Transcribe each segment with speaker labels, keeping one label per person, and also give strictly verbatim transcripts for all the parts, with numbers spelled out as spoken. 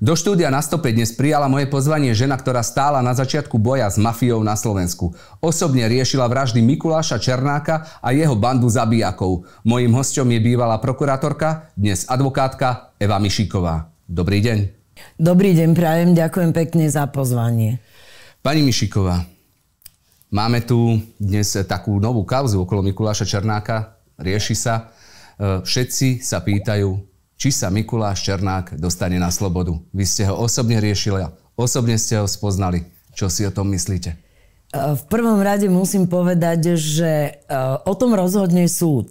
Speaker 1: Do štúdia na stopäť dnes prijala moje pozvanie žena, ktorá stála na začiatku boja s mafiou na Slovensku. Osobne riešila vraždy Mikuláša Černáka a jeho bandu zabíjakov. Mojím hosťom je bývalá prokurátorka, dnes advokátka Eva Mišíková. Dobrý deň.
Speaker 2: Dobrý deň, prajem, ďakujem pekne za pozvanie.
Speaker 1: Pani Mišíková, máme tu dnes takú novú kauzu okolo Mikuláša Černáka. Rieši sa. Všetci sa pýtajú, či sa Mikuláš Černák dostane na slobodu. Vy ste ho osobne riešili, osobne ste ho spoznali. Čo si o tom myslíte?
Speaker 2: V prvom rade musím povedať, že o tom rozhodne súd.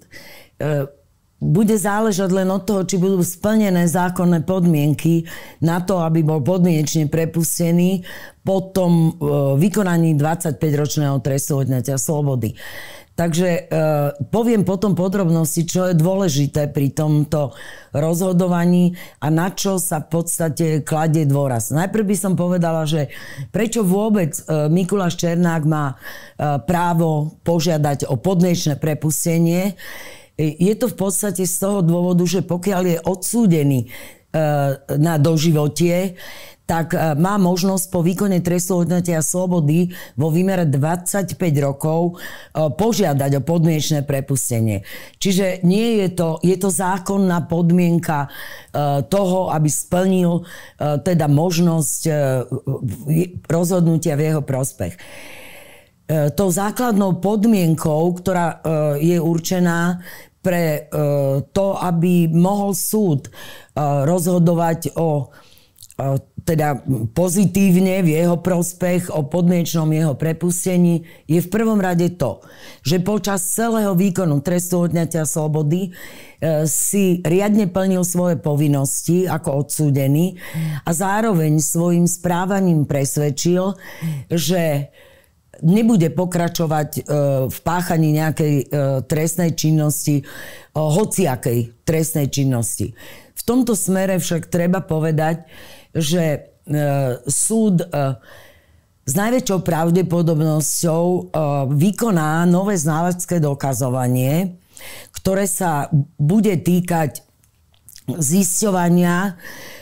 Speaker 2: Bude záležať len od toho, či budú splnené zákonné podmienky na to, aby bol podmienečne prepustený po tom vykonaní dvadsaťpäťročného trestu odňatia slobody. Takže e, poviem potom podrobnosti, čo je dôležité pri tomto rozhodovaní a na čo sa v podstate kladie dôraz. Najprv by som povedala, že prečo vôbec e, Mikuláš Černák má e, právo požiadať o podmienečné prepustenie. E, je to v podstate z toho dôvodu, že pokiaľ je odsúdený e, na doživotie, tak má možnosť po výkone trestu odňatia slobody vo výmere dvadsaťpäť rokov požiadať o podmienečné prepustenie. Čiže nie je to, je to zákonná podmienka toho, aby splnil teda možnosť rozhodnutia v jeho prospech. Tou základnou podmienkou, ktorá je určená pre to, aby mohol súd rozhodovať o teda pozitívne v jeho prospech o podmienečnom jeho prepustení, je v prvom rade to, že počas celého výkonu trestu odňatia slobody si riadne plnil svoje povinnosti ako odsúdený a zároveň svojim správaním presvedčil, že nebude pokračovať v páchaní nejakej trestnej činnosti, hociakej trestnej činnosti. V tomto smere však treba povedať, že e, súd e, s najväčšou pravdepodobnosťou e, vykoná nové znalecké dokazovanie, ktoré sa bude týkať zisťovania e,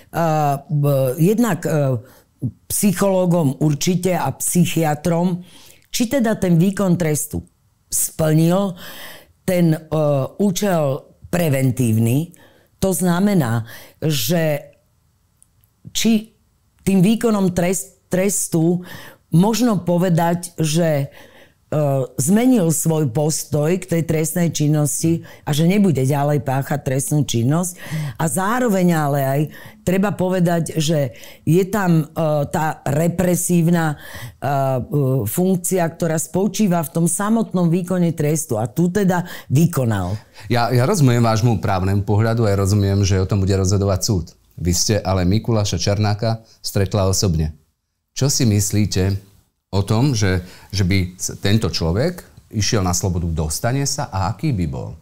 Speaker 2: jednak e, psychológom určite a psychiatrom, či teda ten výkon trestu splnil ten e, účel preventívny. To znamená, že či tým výkonom trest, trestu možno povedať, že e, zmenil svoj postoj k tej trestnej činnosti a že nebude ďalej páchať trestnú činnosť. A zároveň ale aj treba povedať, že je tam e, tá represívna e, funkcia, ktorá spočíva v tom samotnom výkone trestu. A tu teda vykonal.
Speaker 1: Ja, ja rozumiem vášmu právnemu pohľadu a ja rozumiem, že o tom bude rozhodovať súd. Vy ste ale Mikuláša Černáka stretla osobne. Čo si myslíte o tom, že, že by tento človek išiel na slobodu, dostane sa a aký by bol?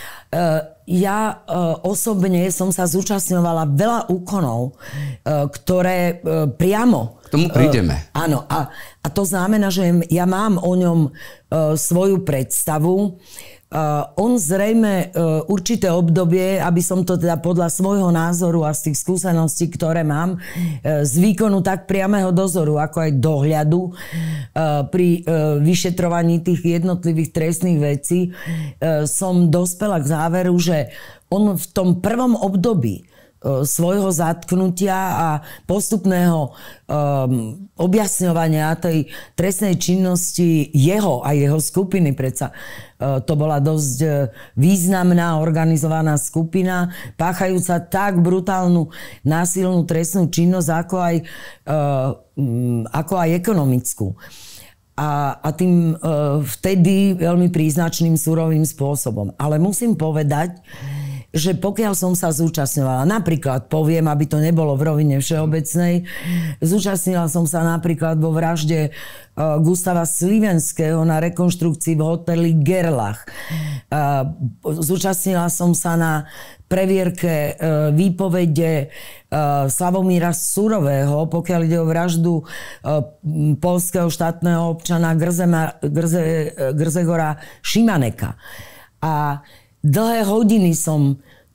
Speaker 2: Ja osobne som sa zúčastňovala veľa úkonov, ktoré priamo...
Speaker 1: K tomu prídeme.
Speaker 2: Áno, a, a to znamená, že ja mám o ňom svoju predstavu. Uh, on zrejme uh, určité obdobie, aby som to teda podľa svojho názoru a z tých skúseností, ktoré mám, uh, z výkonu tak priameho dozoru, ako aj dohľadu uh, pri uh, vyšetrovaní tých jednotlivých trestných vecí, uh, som dospela k záveru, že on v tom prvom období svojho zatknutia a postupného um, objasňovania tej trestnej činnosti jeho a jeho skupiny. Predsa uh, to bola dosť uh, významná organizovaná skupina, páchajúca tak brutálnu násilnú trestnú činnosť, ako aj, uh, um, ako aj ekonomickú. A, a tým uh, vtedy veľmi príznačným surovým spôsobom. Ale musím povedať, že pokiaľ som sa zúčastňovala, napríklad poviem, aby to nebolo v rovine všeobecnej, zúčastnila som sa napríklad vo vražde uh, Gustava Slivenského na rekonštrukcii v hoteli Gerlach. Uh, zúčastnila som sa na previerke uh, výpovede uh, Slavomíra Surového, pokiaľ ide o vraždu uh, poľského štátneho občana Grzema, Grze, Grzegora Šimaneka. A dlhé hodiny som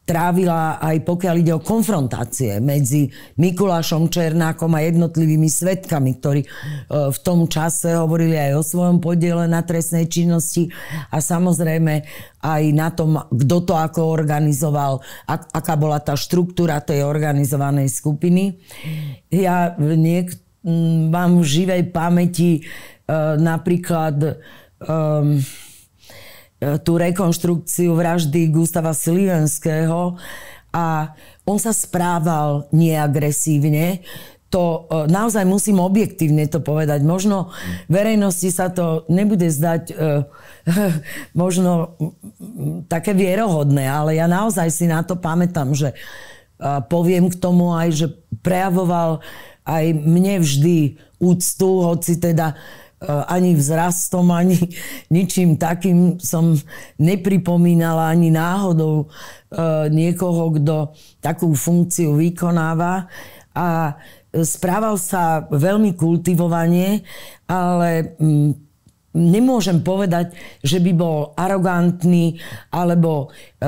Speaker 2: trávila aj pokiaľ ide o konfrontácie medzi Mikulášom Černákom a jednotlivými svedkami, ktorí v tom čase hovorili aj o svojom podiele na trestnej činnosti a samozrejme aj na tom, kto to ako organizoval, ak, aká bola tá štruktúra tej organizovanej skupiny. Ja niek- mám v živej pamäti uh, napríklad um, tú rekonštrukciu vraždy Gustava Slivenského a on sa správal neagresívne. To naozaj musím objektívne to povedať. Možno verejnosti sa to nebude zdať možno také vierohodné, ale ja naozaj si na to pamätám, že poviem k tomu aj, že prejavoval aj mne vždy úctu, hoci teda ani vzrastom, ani ničím takým som nepripomínala ani náhodou niekoho, kto takú funkciu vykonáva. A správal sa veľmi kultivovane, ale nemôžem povedať, že by bol arogantný alebo e,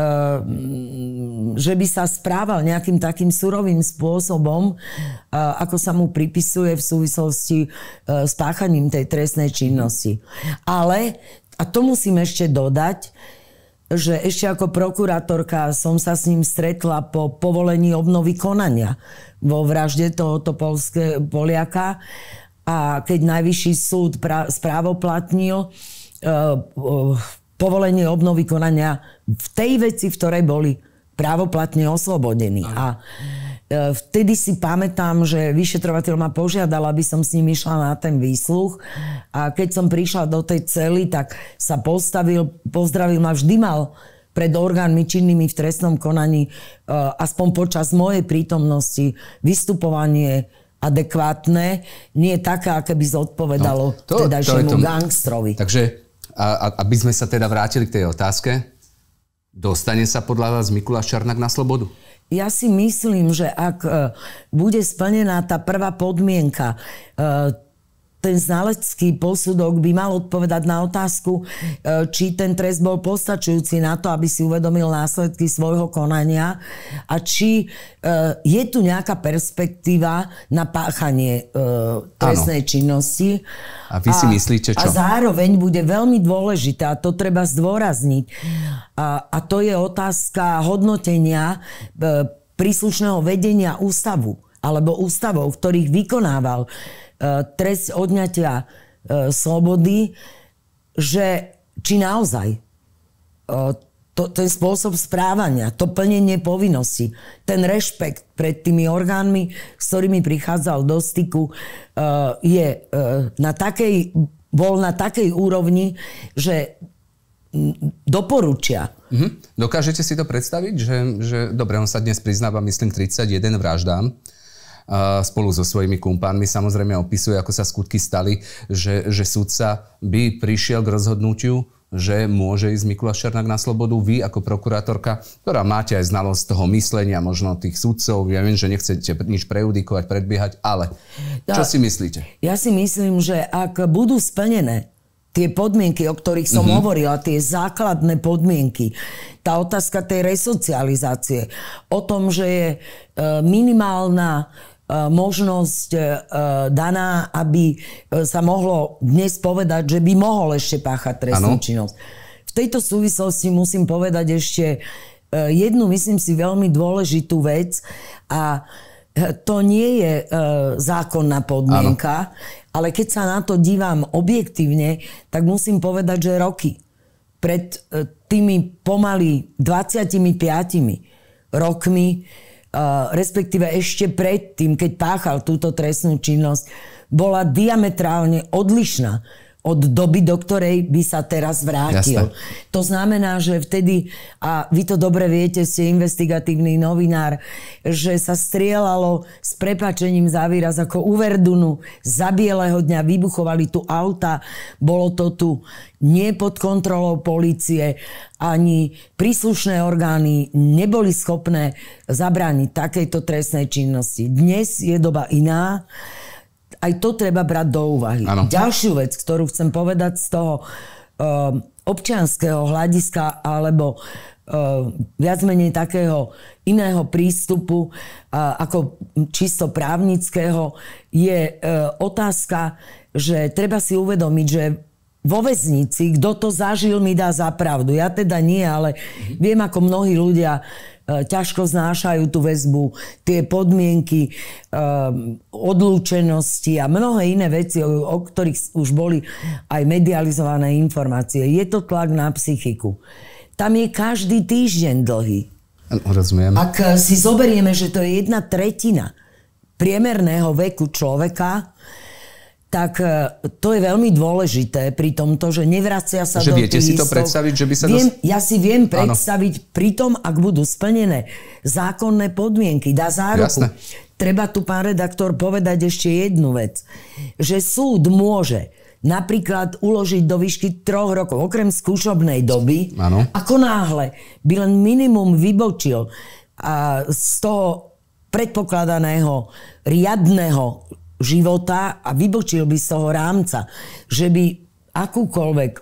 Speaker 2: že by sa správal nejakým takým surovým spôsobom, e, ako sa mu pripisuje v súvislosti e, s páchaním tej trestnej činnosti. Ale, a to musím ešte dodať, že ešte ako prokurátorka som sa s ním stretla po povolení obnovy konania vo vražde tohoto polské, Poliaka. A keď Najvyšší súd pra, správoplatnil uh, uh, povolenie obnovy konania v tej veci, v ktorej boli právoplatne oslobodení. Aha. A uh, vtedy si pamätám, že vyšetrovateľ ma požiadal, aby som s ním išla na ten výsluch. A keď som prišla do tej cely, tak sa postavil, pozdravil ma, vždy mal pred orgánmi činnými v trestnom konaní, uh, aspoň počas mojej prítomnosti, vystupovanie adekvátne, nie také, aké by zodpovedalo no, to, tedajšiemu gangstrovi.
Speaker 1: Takže, a, aby sme sa teda vrátili k tej otázke, dostane sa podľa vás Mikuláš Černák na slobodu?
Speaker 2: Ja si myslím, že ak uh, bude splnená tá prvá podmienka, uh, ten znalecký posudok by mal odpovedať na otázku, či ten trest bol postačujúci na to, aby si uvedomil následky svojho konania a či je tu nejaká perspektíva na páchanie trestnej ano. činnosti.
Speaker 1: A vy si myslíte čo?
Speaker 2: A zároveň bude veľmi dôležité, a to treba zdôrazniť, a, a to je otázka hodnotenia príslušného vedenia ústavu alebo ústavov, v ktorých vykonával trest odňatia e, slobody, že či naozaj e, to, ten spôsob správania, to plnenie povinnosti, ten rešpekt pred tými orgánmi, s ktorými prichádzal do styku, e, je e, na takej, bol na takej úrovni, že doporučia.
Speaker 1: Mhm. Dokážete si to predstaviť, že, že dobre, on sa dnes priznáva, myslím, tridsaťjeden vraždám, spolu so svojimi kumpánmi. Samozrejme opisuje, ako sa skutky stali, že, že sudca by prišiel k rozhodnutiu, že môže ísť Mikuláš Černák na slobodu. Vy ako prokurátorka, ktorá máte aj znalosť toho myslenia, možno tých sudcov, ja viem, že nechcete nič prejudikovať, predbiehať, ale čo si myslíte?
Speaker 2: Ja si myslím, že ak budú splnené tie podmienky, o ktorých som mm-hmm. hovorila, tie základné podmienky, tá otázka tej resocializácie, o tom, že je minimálna možnosť daná, aby sa mohlo dnes povedať, že by mohol ešte páchať trestnú činnosť. V tejto súvislosti musím povedať ešte jednu, myslím si, veľmi dôležitú vec a to nie je zákonná podmienka, ano. Ale keď sa na to dívam objektívne, tak musím povedať, že roky pred tými pomaly dvadsiatimi piatimi rokmi, Uh, respektíve ešte predtým, keď páchal túto trestnú činnosť, bola diametrálne odlišná od doby, do ktorej by sa teraz vrátil. Jasne. To znamená, že vtedy, a vy to dobre viete, ste investigatívny novinár, že sa strieľalo s prepáčením za výraz ako u Verdunu, za bieleho dňa vybuchovali tu auta, bolo to tu nie pod kontrolou polície, ani príslušné orgány neboli schopné zabrániť takejto trestnej činnosti. Dnes je doba iná. Aj to treba brať do úvahy. Ano. Ďalšiu vec, ktorú chcem povedať z toho um, občianskeho hľadiska alebo viac menej takého iného prístupu ako čisto právnického, je otázka, že treba si uvedomiť, že vo väznici, kto to zažil, mi dá za pravdu. Ja teda nie, ale viem, ako mnohí ľudia ťažko znášajú tú väzbu, tie podmienky odlúčenosti a mnohé iné veci, o ktorých už boli aj medializované informácie. Je to tlak na psychiku. Tam je každý týždeň dlhý.
Speaker 1: Rozumiem.
Speaker 2: Ak si zoberieme, že to je jedna tretina priemerného veku človeka, tak to je veľmi dôležité pri tomto, že nevracia sa
Speaker 1: že
Speaker 2: do
Speaker 1: viete si to
Speaker 2: istov.
Speaker 1: predstaviť, že by sa...
Speaker 2: Viem,
Speaker 1: dos...
Speaker 2: Ja si viem predstaviť Áno. pri tom, ak budú splnené zákonné podmienky, dá záruku. Jasné. Treba tu, pán redaktor, povedať ešte jednu vec. Že súd môže napríklad uložiť do výšky troch rokov, okrem skúšobnej doby, Áno. ako náhle by len minimum vybočil a z toho predpokladaného riadneho života a vybočil by z toho rámca, že by akúkoľvek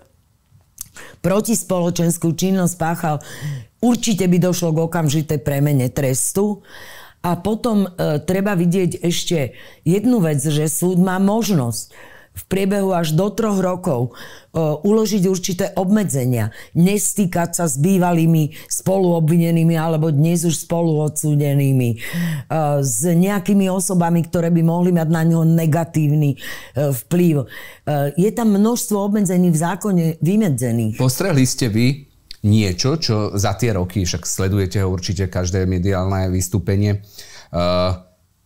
Speaker 2: protispoločenskú činnosť páchal, určite by došlo k okamžitej premene trestu. A potom e, treba vidieť ešte jednu vec, že súd má možnosť v priebehu až do troch rokov uh, uložiť určité obmedzenia. Nestýkať sa s bývalými spoluobvinenými alebo dnes už spoluodsúdenými. Uh, s nejakými osobami, ktoré by mohli mať na ňoho negatívny uh, vplyv. Uh, je tam množstvo obmedzení v zákone vymedzených.
Speaker 1: Postrehli ste vy niečo, čo za tie roky, však sledujete ho určite každé mediálne vystúpenie, uh,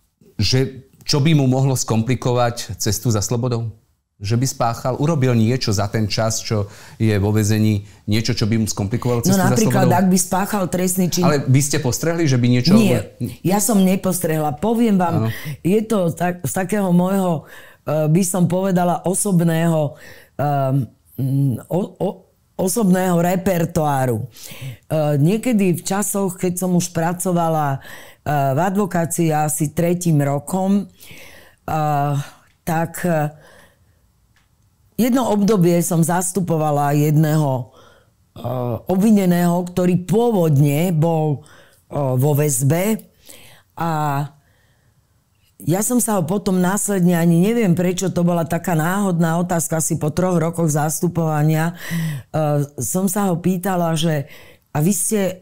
Speaker 1: že čo by mu mohlo skomplikovať cestu za slobodou? Že by spáchal, urobil niečo za ten čas, čo je vo väzení, niečo, čo by mu skomplikovalo cestu
Speaker 2: no,
Speaker 1: za slobodou?
Speaker 2: No napríklad, ak by spáchal trestný čin...
Speaker 1: Ale vy ste postrehli, že by niečo...
Speaker 2: Nie, ja som nepostrehla. Poviem vám, ano. Je to tak, z takého môjho, uh, by som povedala, osobného um, o, o, osobného repertoáru. Uh, niekedy v časoch, keď som už pracovala uh, v advokácii asi tretím rokom, uh, tak uh, jedno obdobie som zastupovala jedného uh, obvineného, ktorý pôvodne bol uh, vo väzbe a ja som sa ho potom následne, ani neviem prečo, to bola taká náhodná otázka, asi po troch rokoch zastupovania, uh, som sa ho pýtala, že a vy ste,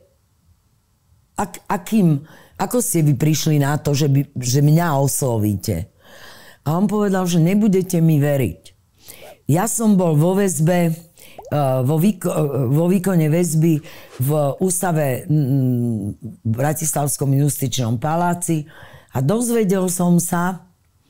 Speaker 2: ak, akým, ako ste vy prišli na to, že, by, že mňa oslovíte? A on povedal, že nebudete mi veriť. Ja som bol vo väzbe, uh, vo, výko, uh, vo výkone väzby v ústave m, v Bratislavskom justičnom paláci a dozvedel som sa,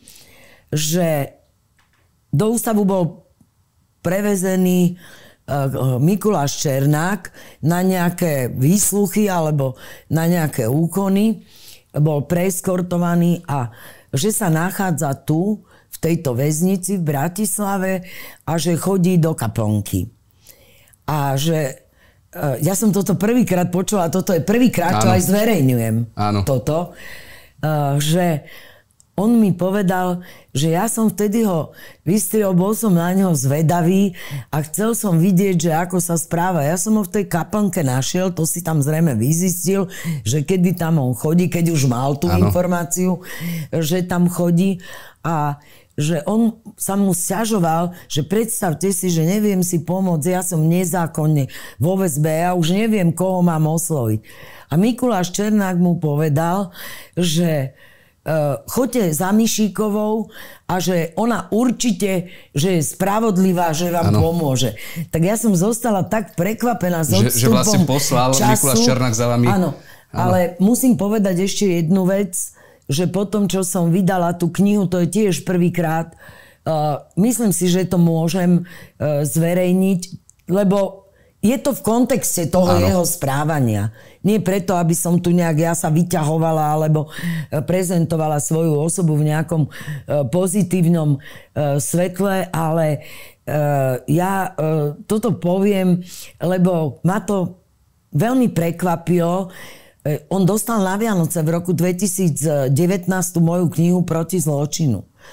Speaker 2: že do ústavu bol prevezený uh, Mikuláš Černák na nejaké výsluchy alebo na nejaké úkony. Bol preeskortovaný a že sa nachádza tu, v tejto väznici v Bratislave a že chodí do kaplnky. A že uh, ja som toto prvýkrát počula, toto je prvýkrát, čo aj zverejňujem. Áno. Toto. Uh, že on mi povedal, že ja som vtedy ho vystriel, bol som na neho zvedavý a chcel som vidieť, že ako sa správa. Ja som ho v tej kaplnke našiel, to si tam zrejme vyzistil, že kedy tam on chodí, keď už mal tú Áno. informáciu, že tam chodí a že on sa mu sťažoval, že predstavte si, že neviem si pomôcť, ja som nezákonne vo väzbe, ja už neviem, koho mám osloviť. A Mikuláš Černák mu povedal, že uh, choďte za Mišíkovou a že ona určite, že je spravodlivá, že vám ano. pomôže. Tak ja som zostala tak prekvapená s odstupom času. Že vlastne poslal
Speaker 1: Mikuláš Černák za vami.
Speaker 2: Áno, ale musím povedať ešte jednu vec, že potom, čo som vydala tú knihu, to je tiež prvýkrát, uh, myslím si, že to môžem uh, zverejniť, lebo je to v kontexte toho Áno. jeho správania. Nie preto, aby som tu nejak ja sa vyťahovala alebo prezentovala svoju osobu v nejakom uh, pozitívnom uh, svetle, ale uh, ja uh, toto poviem, lebo ma to veľmi prekvapilo. On dostal na Vianoce v roku dvetisícdevätnásť moju knihu Proti zločinu.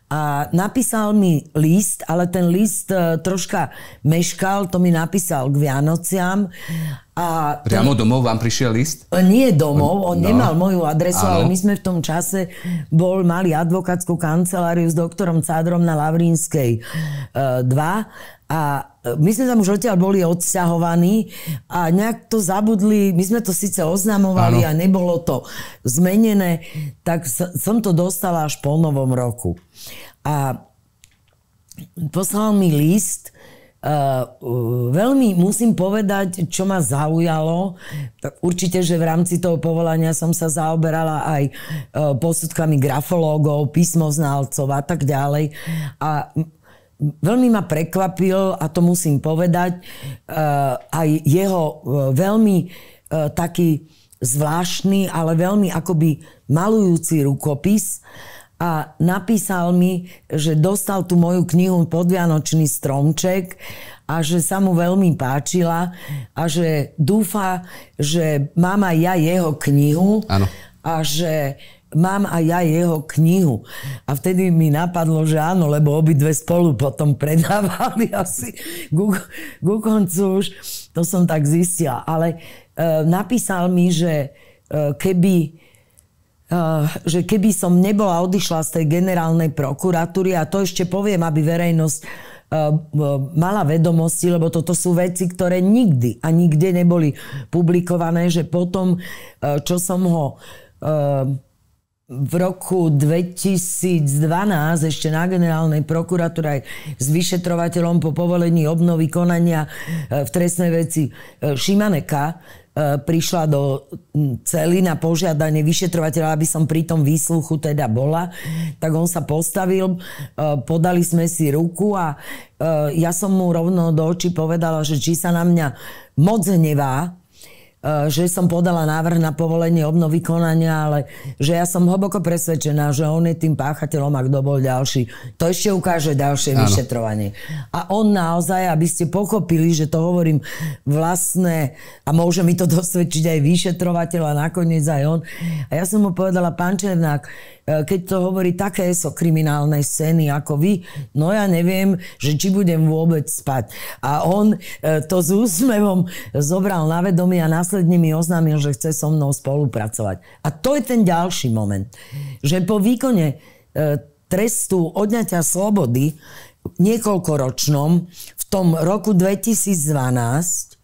Speaker 2: A napísal mi list, ale ten list uh, troška meškal, to mi napísal k Vianociam. A to...
Speaker 1: Priamo domov vám prišiel list?
Speaker 2: Nie domov, on no. nemal moju adresu,
Speaker 1: Áno.
Speaker 2: ale my sme v tom čase bol, mali advokátsku kanceláriu s doktorom Cádrom na Lavrinskej uh, dva a my sme tam už odtiaľ boli odsťahovaní a nejak to zabudli, my sme to síce oznamovali Áno. a nebolo to zmenené, tak som to dostala až po novom roku. A poslal mi list, uh, veľmi musím povedať, čo ma zaujalo. Určite, že v rámci toho povolania som sa zaoberala aj uh, posudkami grafológov, písmoználcov a tak ďalej. A veľmi ma prekvapil, a to musím povedať, uh, aj jeho uh, veľmi uh, taký zvláštny, ale veľmi akoby malujúci rukopis. A napísal mi, že dostal tú moju knihu Podvianočný stromček a že sa mu veľmi páčila a že dúfa, že mám aj ja jeho knihu
Speaker 1: Áno.
Speaker 2: a že mám aj ja jeho knihu. A vtedy mi napadlo, že áno, lebo obidve spolu potom predávali asi ku, ku koncu už. To som tak zistila. Ale e, napísal mi, že e, keby Uh, že keby som nebola odišla z tej generálnej prokuratúry, a to ešte poviem, aby verejnosť uh, uh, mala vedomosti, lebo toto sú veci, ktoré nikdy a nikde neboli publikované, že potom, uh, čo som ho uh, v roku dvetisícdvanásť ešte na generálnej prokuratúre aj s vyšetrovateľom po povolení obnovy konania uh, v trestnej veci uh, Šimaneka prišla do cely na požiadanie vyšetrovateľa, aby som pri tom výsluchu teda bola, tak on sa postavil, podali sme si ruku a ja som mu rovno do očí povedala, že či sa na mňa moc hnevá, že som podala návrh na povolenie obnovy konania, ale že ja som hlboko presvedčená, že on je tým páchateľom a kto bol ďalší. To ešte ukáže ďalšie Áno. vyšetrovanie. A on naozaj, aby ste pochopili, že to hovorím vlastné a môže mi to dosvedčiť aj vyšetrovateľ a nakoniec aj on. A ja som mu povedala, pán Černák, keď to hovorí také so kriminálnej scény ako vy, no ja neviem, že či budem vôbec spať. A on to s úsmevom zobral na vedomie a následne mi oznámil, že chce so mnou spolupracovať. A to je ten ďalší moment, že po výkone trestu odňatia slobody niekoľkoročnom v tom roku dvetisícdvanásť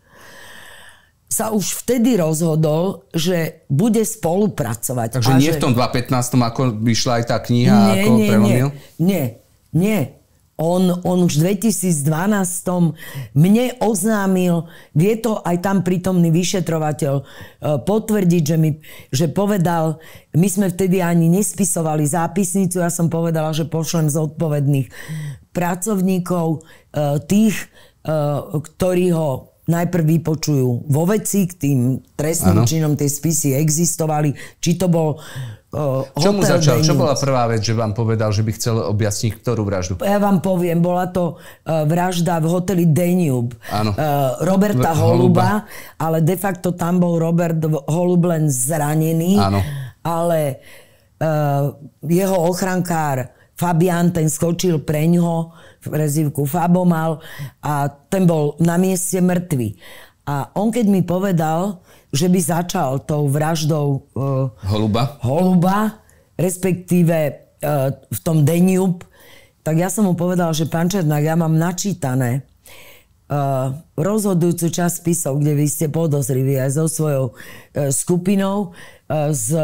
Speaker 2: sa už vtedy rozhodol, že bude spolupracovať.
Speaker 1: Takže a nie že... v tom dvetisícpätnásť ako vyšla aj tá kniha,
Speaker 2: nie,
Speaker 1: ako
Speaker 2: nie,
Speaker 1: prelomil?
Speaker 2: Nie, nie, nie. On, on už v dvetisícdvanásť mne oznámil, vie to aj tam prítomný vyšetrovateľ potvrdiť, že, mi, že povedal, my sme vtedy ani nespisovali zápisnicu, ja som povedala, že pošlem zodpovedných pracovníkov, tých, ktorí ho najprv vypočujú vo veci, k tým trestným činom tie spisy existovali, či to bol uh,
Speaker 1: Čo mu začal? Čo bola prvá vec, že vám povedal, že by chcel objasniť ktorú vraždu?
Speaker 2: Ja vám poviem, bola to uh, vražda v hoteli Danube uh, Roberta v, Holuba, Holuba, ale de facto tam bol Robert Holub len zranený, Áno. ale uh, jeho ochrankár Fabián, ten skočil preňho, prezývku Fabo mal a ten bol na mieste mŕtvy. A on keď mi povedal, že by začal tou vraždou uh,
Speaker 1: Holuba.
Speaker 2: Holuba, respektíve uh, v tom Danube, tak ja som mu povedal, že pán Černák, ja mám načítané uh, rozhodujúcu časť spisov, kde vy ste podozriví aj so svojou uh, skupinou uh, z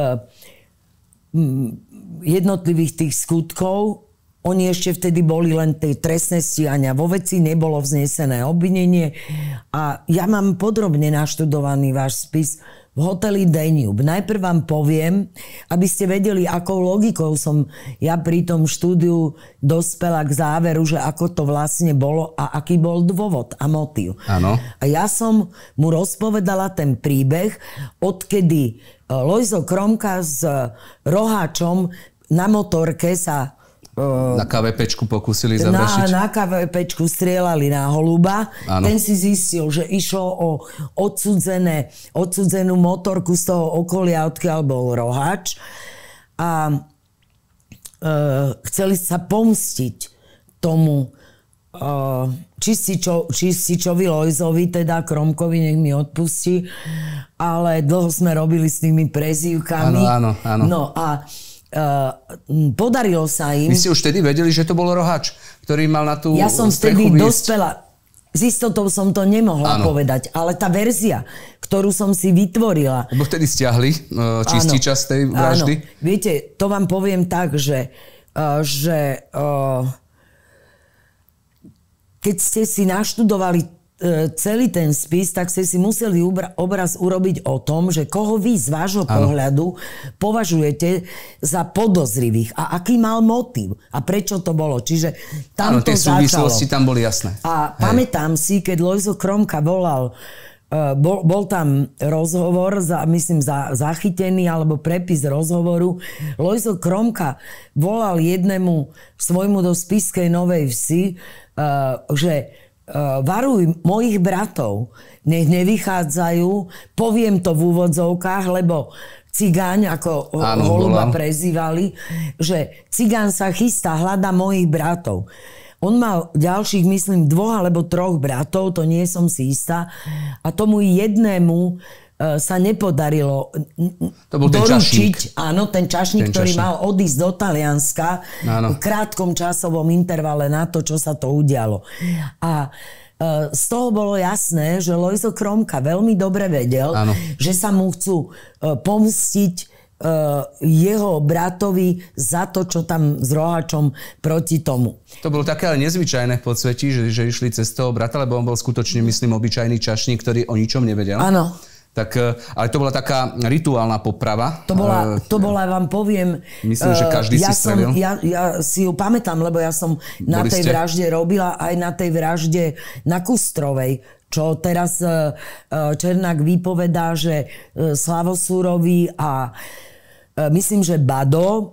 Speaker 2: um, jednotlivých tých skutkov. Oni ešte vtedy boli len tej trestné stíhania. Vo veci nebolo vznesené obvinenie. A ja mám podrobne naštudovaný váš spis v hoteli Danube. Najprv vám poviem, aby ste vedeli, akou logikou som ja pri tom štúdiu dospela k záveru, že ako to vlastne bolo a aký bol dôvod a motív.
Speaker 1: Áno.
Speaker 2: A ja som mu rozpovedala ten príbeh, odkedy Lojzo Kromka s Roháčom na motorke sa
Speaker 1: na ká vé péčku pokúsili zavraždiť.
Speaker 2: Na, na ká vé péčku strieľali na Holuba.
Speaker 1: Áno.
Speaker 2: Ten si zistil, že išlo o odsudzené, odsudzenú motorku z toho okolia, odkiaľ bol Roháč. A uh, chceli sa pomstiť tomu uh, Čističo, Čističovi Lojzovi, teda Kromkovi, nech mi odpustí, ale dlho sme robili s tými prezývkami.
Speaker 1: Áno, áno, áno.
Speaker 2: No a uh, podarilo sa im...
Speaker 1: Vy ste už vtedy vedeli, že to bol rohač, ktorý mal na tú
Speaker 2: Ja som vtedy dospela... S istotou som to nemohla
Speaker 1: áno.
Speaker 2: povedať, ale tá verzia, ktorú som si vytvorila...
Speaker 1: Lebo vtedy stiahli uh, Čističa z tej vraždy.
Speaker 2: Áno. Viete, to vám poviem tak, že, uh, že uh, keď ste si naštudovali uh, celý ten spis, tak ste si museli ubra- obraz urobiť o tom, že koho vy z vášho áno. pohľadu považujete za podozrivých a aký mal motív a prečo to bolo. Čiže tam
Speaker 1: áno,
Speaker 2: to
Speaker 1: tie
Speaker 2: začalo.
Speaker 1: súvislosti tam boli jasné.
Speaker 2: A
Speaker 1: Hej.
Speaker 2: pamätám si, keď Lojzo Kromka volal, uh, bol, bol tam rozhovor, za, myslím, za, zachytený alebo prepis rozhovoru. Lojzo Kromka volal jednému svojmu do Spišskej Novej Vsi, uh, že uh, varuj mojich bratov, nech nevychádzajú, poviem to v úvodzovkách, lebo cigáň, ako
Speaker 1: áno,
Speaker 2: Holuba
Speaker 1: volal.
Speaker 2: prezývali, že cigán sa chystá, hľada mojich bratov. On mal ďalších, myslím, dvoch alebo troch bratov, to nie som si istá. A tomu jednému uh, sa nepodarilo
Speaker 1: to bol ten
Speaker 2: doručiť, áno, ten čašník,
Speaker 1: ten
Speaker 2: ktorý
Speaker 1: čašník.
Speaker 2: mal odísť do Talianska
Speaker 1: áno.
Speaker 2: v krátkom časovom intervale na to, čo sa to udialo. A uh, z toho bolo jasné, že Lojzo Kromka veľmi dobre vedel, áno. že sa mu chcú uh, pomstiť Uh, jeho bratovi za to, čo tam s rohačom proti tomu.
Speaker 1: To bolo také ale nezvyčajné v podsvetí, že, že išli cez toho brata, lebo on bol skutočne, myslím, obyčajný čašník, ktorý o ničom nevedel.
Speaker 2: Áno.
Speaker 1: Tak, ale to bola taká rituálna poprava.
Speaker 2: To bola, to bola vám poviem...
Speaker 1: Myslím, že každý
Speaker 2: ja
Speaker 1: si strelil.
Speaker 2: Som, ja, ja si ju pamätám, lebo ja som na
Speaker 1: Boli
Speaker 2: tej
Speaker 1: ste?
Speaker 2: vražde robila aj na tej vražde na Kustrovej, čo teraz Černák vypovedá, že Slavosúrovi a myslím, že Bado...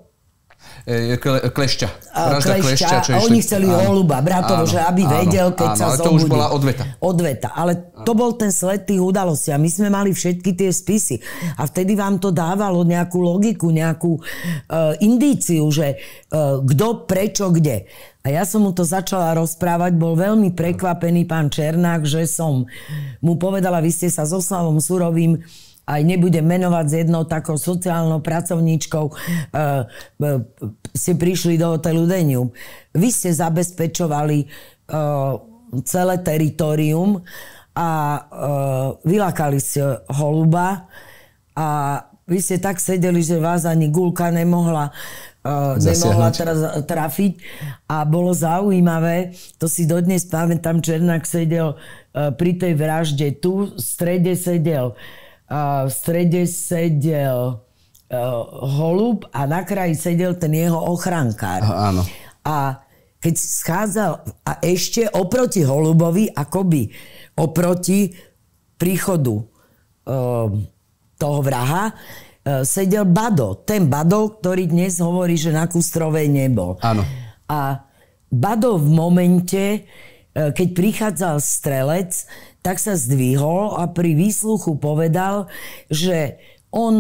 Speaker 1: Kle, klešťa.
Speaker 2: Vražda klešťa. Klešťa a oni chceli áno. Holuba, bratovo, áno. že aby áno. vedel, keď áno, sa zobudí.
Speaker 1: Ale to už bola odveta.
Speaker 2: Odveta. Ale to bol ten sled tých udalostí. A my sme mali všetky tie spisy. A vtedy vám to dávalo nejakú logiku, nejakú uh, indíciu, že uh, kto, prečo, kde. A ja som mu to začala rozprávať, bol veľmi prekvapený pán Černák, že som mu povedala, vy ste sa so Slavom Surovým aj nebudem menovať s jednou takou sociálnou pracovníčkou, uh, uh, ste prišli do hotelu Denium. Vy ste zabezpečovali uh, celé teritorium a uh, vylakali ste Holuba a vy ste tak sedeli, že vás ani guľka nemohla, uh, nemohla teraz trafiť a bolo zaujímavé, to si dodnes pamätám, Černák sedel uh, pri tej vražde, tu v strede sedel Uh, v strede sedel uh, Holub a na kraji sedel ten jeho ochrankár.
Speaker 1: Áno.
Speaker 2: A keď schádzal, a ešte oproti Holubovi, akoby oproti príchodu uh, toho vraha, uh, sedel Bado. Ten Bado, ktorý dnes hovorí, že na Kustrovej nebol.
Speaker 1: Áno.
Speaker 2: A Bado v momente, uh, keď prichádzal strelec, tak sa zdvihol a pri výsluchu povedal, že on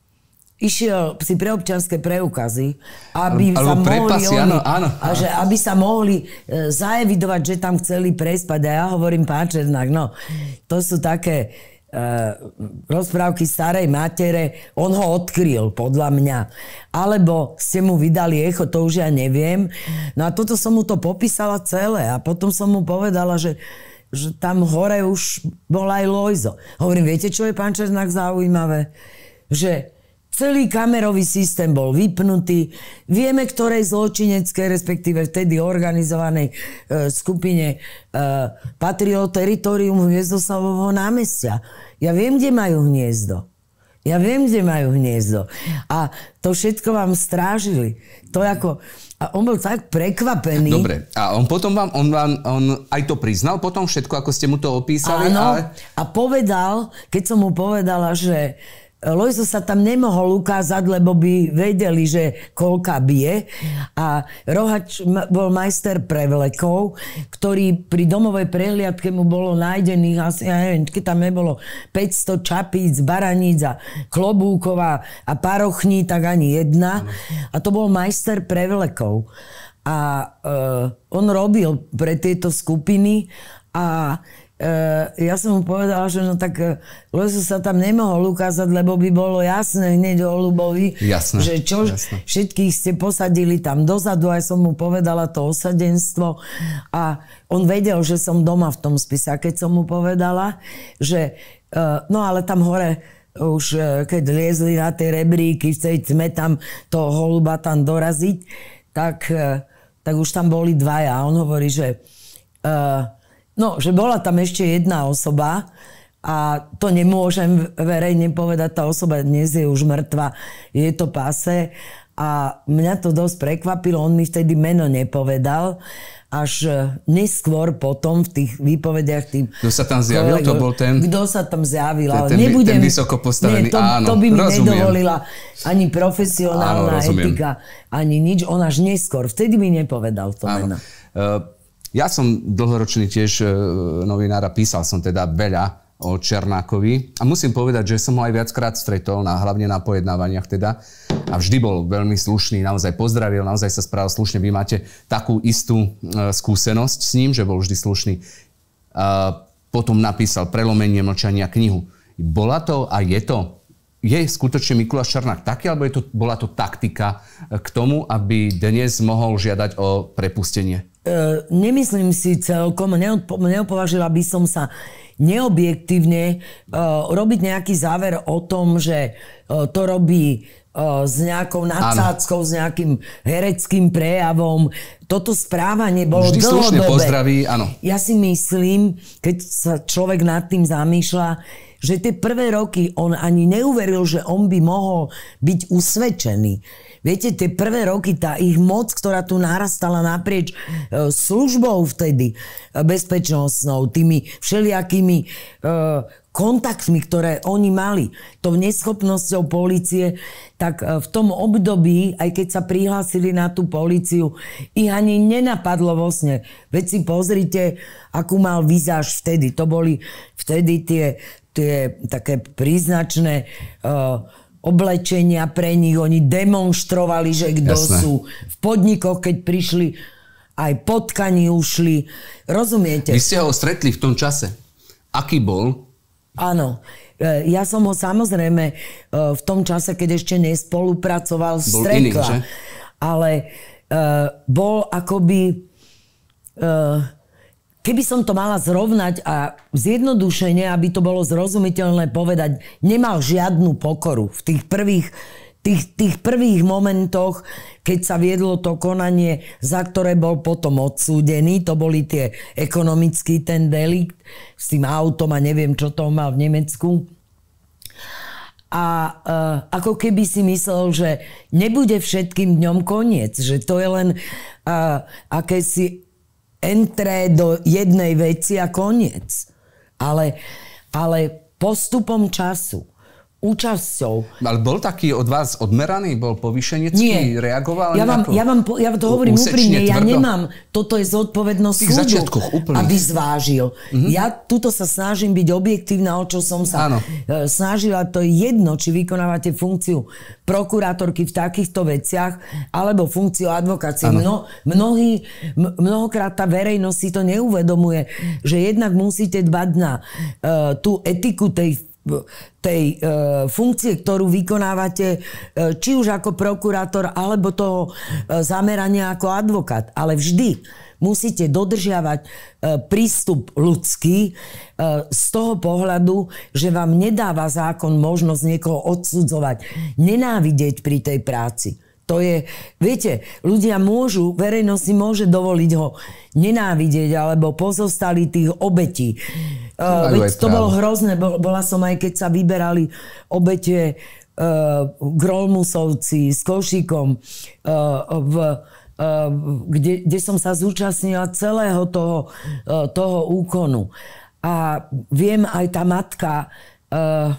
Speaker 2: išiel si pre občianske preukazy, aby
Speaker 1: Alebo
Speaker 2: sa mohli
Speaker 1: prepasy,
Speaker 2: oni,
Speaker 1: áno, áno.
Speaker 2: A že aby sa mohli e, zaevidovať, že tam chceli prespať. A ja hovorím, pán Černák, no, to sú také e, rozprávky starej matere, on ho odkryl, podľa mňa. Alebo ste mu vydali echo, to už ja neviem. No a toto som mu to popísala celé a potom som mu povedala, že že tam hore už bol aj Lojzo. Hovorím, viete, čo je, pán Černák, zaujímavé? Že celý kamerový systém bol vypnutý. Vieme, ktorej zločineckej, respektíve vtedy organizovanej e, skupine e, patrilo teritorium Hviezdoslavovho námestia. Ja viem, kde majú hniezdo. Ja viem, kde majú hniezdo. A to všetko vám strážili. To ako... A on bol tak prekvapený.
Speaker 1: Dobre. A on potom vám, on vám, on aj to priznal potom všetko, ako ste mu to opísali?
Speaker 2: Áno.
Speaker 1: Ale...
Speaker 2: A povedal, keď som mu povedala, že Lojzo sa tam nemohol ukázať, lebo by vedeli, že koľka bije. A Rohač bol majster prevlekov, ktorý pri domovej prehliadke mu bolo nájdených asi, ja neviem, keď tam nebolo päťsto čapíc, baraníc a klobúkov a parochní, tak ani jedna. A to bol majster prevlekov. A uh, on robil pre tieto skupiny a Uh, ja som mu povedala, že no tak uh, Lojzo sa tam nemohol ukázať, lebo by bolo jasné hneď Holubovi,
Speaker 1: jasné,
Speaker 2: že čo,
Speaker 1: jasné.
Speaker 2: Všetkých ste posadili tam dozadu, aj som mu povedala to osadenstvo a on vedel, že som doma v tom spise. A keď som mu povedala, že uh, no ale tam hore už uh, keď liezli na tie rebríky, chceme tam toho Holuba tam doraziť, tak, uh, tak už tam boli dvaja. A on hovorí, že uh, no, že bola tam ešte jedna osoba a to nemôžem verejne povedať, tá osoba dnes je už mŕtva, je to pase a mňa to dosť prekvapilo, on mi vtedy meno nepovedal, až neskôr potom v tých výpovediach tým...
Speaker 1: Kto sa tam zjavil,
Speaker 2: kolegov,
Speaker 1: to bol ten...
Speaker 2: Kto sa tam zjavil, ale
Speaker 1: ten,
Speaker 2: nebudem...
Speaker 1: Ten vysoko postavený,
Speaker 2: nie, to,
Speaker 1: áno,
Speaker 2: to by mi
Speaker 1: rozumiem.
Speaker 2: nedovolila ani profesionálna
Speaker 1: áno,
Speaker 2: etika, ani nič, on až neskôr, vtedy mi nepovedal to
Speaker 1: áno.
Speaker 2: meno.
Speaker 1: Uh, Ja som dlhoročný tiež novinár a písal som teda veľa o Černákovi. A musím povedať, že som ho aj viackrát stretol, na, hlavne na pojednávaniach teda. A vždy bol veľmi slušný, naozaj pozdravil, naozaj sa správal slušne. Vy máte takú istú e, skúsenosť s ním, že bol vždy slušný. E, potom napísal Prelomenie mlčania knihu. Bola to a je to? Je skutočne Mikuláš Černák taký, alebo je to, bola to taktika k tomu, aby dnes mohol žiadať o prepustenie?
Speaker 2: Uh, nemyslím si celkom, neodpo- neopovažila by som sa neobjektívne uh, robiť nejaký záver o tom, že uh, to robí uh, s nejakou nadsádzkou, s nejakým hereckým prejavom. Toto správanie bolo
Speaker 1: vždy
Speaker 2: dlhodobé.
Speaker 1: Vždy slušne pozdraví, áno.
Speaker 2: Ja si myslím, keď sa človek nad tým zamýšľa, že tie prvé roky on ani neuveril, že on by mohol byť usvedčený. Viete, tie prvé roky, tá ich moc, ktorá tu narastala naprieč e, službou vtedy, e, bezpečnostnou, tými všelijakými e, kontaktmi, ktoré oni mali, tou neschopnosťou polície, tak e, v tom období, aj keď sa prihlásili na tú políciu, ich ani nenapadlo vo sne. Veď si pozrite, akú mal vizáž vtedy. To boli vtedy tie, tie také príznačné uh, oblečenia pre nich. Oni demonštrovali, že kto sú. V podnikoch, keď prišli, aj potkani ušli. Rozumiete?
Speaker 1: Vy ste ho stretli v tom čase. Aký bol?
Speaker 2: Áno. Ja som ho samozrejme v tom čase, keď ešte nespolupracoval, stretla. Iný, že? Ale uh, bol akoby... Uh, Keby som to mala zrovnať a zjednodušene, aby to bolo zrozumiteľné povedať, nemal žiadnu pokoru v tých prvých, tých, tých prvých momentoch, keď sa viedlo to konanie, za ktoré bol potom odsúdený. To boli tie ekonomický ten delikt s tým autom a neviem, čo to mal v Nemecku. A uh, ako keby si myslel, že nebude všetkým dňom koniec, že to je len uh, akési entré do jednej veci a koniec. Ale, ale postupom času, účasťou.
Speaker 1: Ale bol taký od vás odmeraný? Bol povýšenecký? Reagoval?
Speaker 2: Ja vám, ja vám ja to hovorím úprimne. Ja
Speaker 1: tvrdo?
Speaker 2: nemám. Toto je zodpovednosť súdu, aby zvážil. Mm-hmm. Ja tuto sa snažím byť objektívna, o čo som sa Áno. snažila. To je jedno, či vykonávate funkciu prokurátorky v takýchto veciach, alebo funkciu advokácie. Mno, mnohí, mnohokrát tá verejnosť si to neuvedomuje, že jednak musíte dbať na uh, tú etiku tej tej e, funkcie, ktorú vykonávate, e, či už ako prokurátor, alebo toho e, zamerania ako advokát. Ale vždy musíte dodržiavať e, prístup ľudský e, z toho pohľadu, že vám nedáva zákon možnosť niekoho odsudzovať, nenávidieť pri tej práci. To je, viete, ľudia môžu, verejnosť si môže dovoliť ho nenávidieť, alebo pozostali tých obetí. Uh, veď to bolo hrozné, bola som aj, keď sa vyberali obete uh, Grolmusovci s Košíkom, uh, v, uh, kde, kde som sa zúčastnila celého toho, uh, toho úkonu. A viem, aj tá matka uh,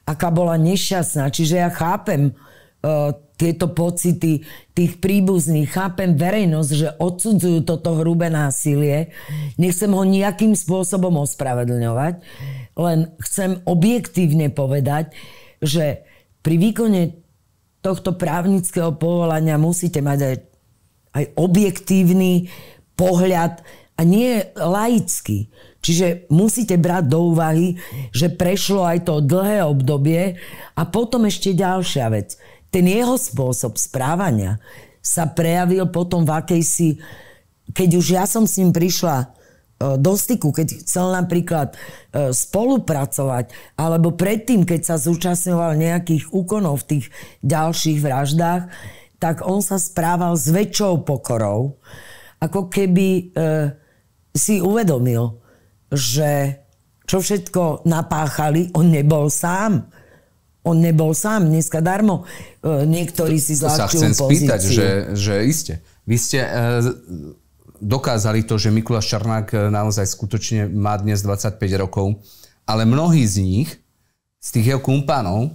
Speaker 2: aká bola nešťastná. Čiže ja chápem uh, tieto pocity tých príbuzných, chápem verejnosť, že odsudzujú toto hrubé násilie. Nechcem ho nejakým spôsobom ospravedlňovať, len chcem objektívne povedať, že pri výkone tohto právnického povolania musíte mať aj, aj objektívny pohľad a nie laický. Čiže musíte brať do úvahy, že prešlo aj to dlhé obdobie a potom ešte ďalšia vec. Ten jeho spôsob správania sa prejavil potom v akejsi, keď už ja som s ním prišla do styku, keď chcel napríklad spolupracovať, alebo predtým, keď sa zúčastňoval nejakých úkonov v tých ďalších vraždách, tak on sa správal s väčšou pokorou, ako keby e, si uvedomil, že čo všetko napáchali, on nebol sám. On nebol sám. Dneska darmo e, niektorí si zľahčujú pozíciu.
Speaker 1: To sa chcem spýtať, že, že iste. Vy ste e, dokázali to, že Mikuláš Černák naozaj skutočne má dnes dvadsaťpäť rokov, ale mnohí z nich, z tých jeho kumpánov, e,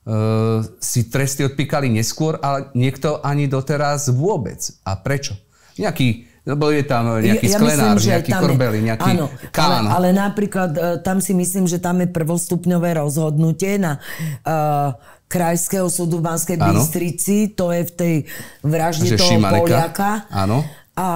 Speaker 1: si tresty odpíkali neskôr, ale niekto ani doteraz vôbec. A prečo? Nejaký lebo je tam nejaký ja, ja sklenár, myslím, nejaký korbeli, nejaký áno, kán.
Speaker 2: Ale, ale napríklad tam si myslím, že tam je prvostupňové rozhodnutie na uh, Krajského súdu v Banskej Bystrici. To je v tej vražde že toho Šimaneka. Poliaka.
Speaker 1: Áno.
Speaker 2: A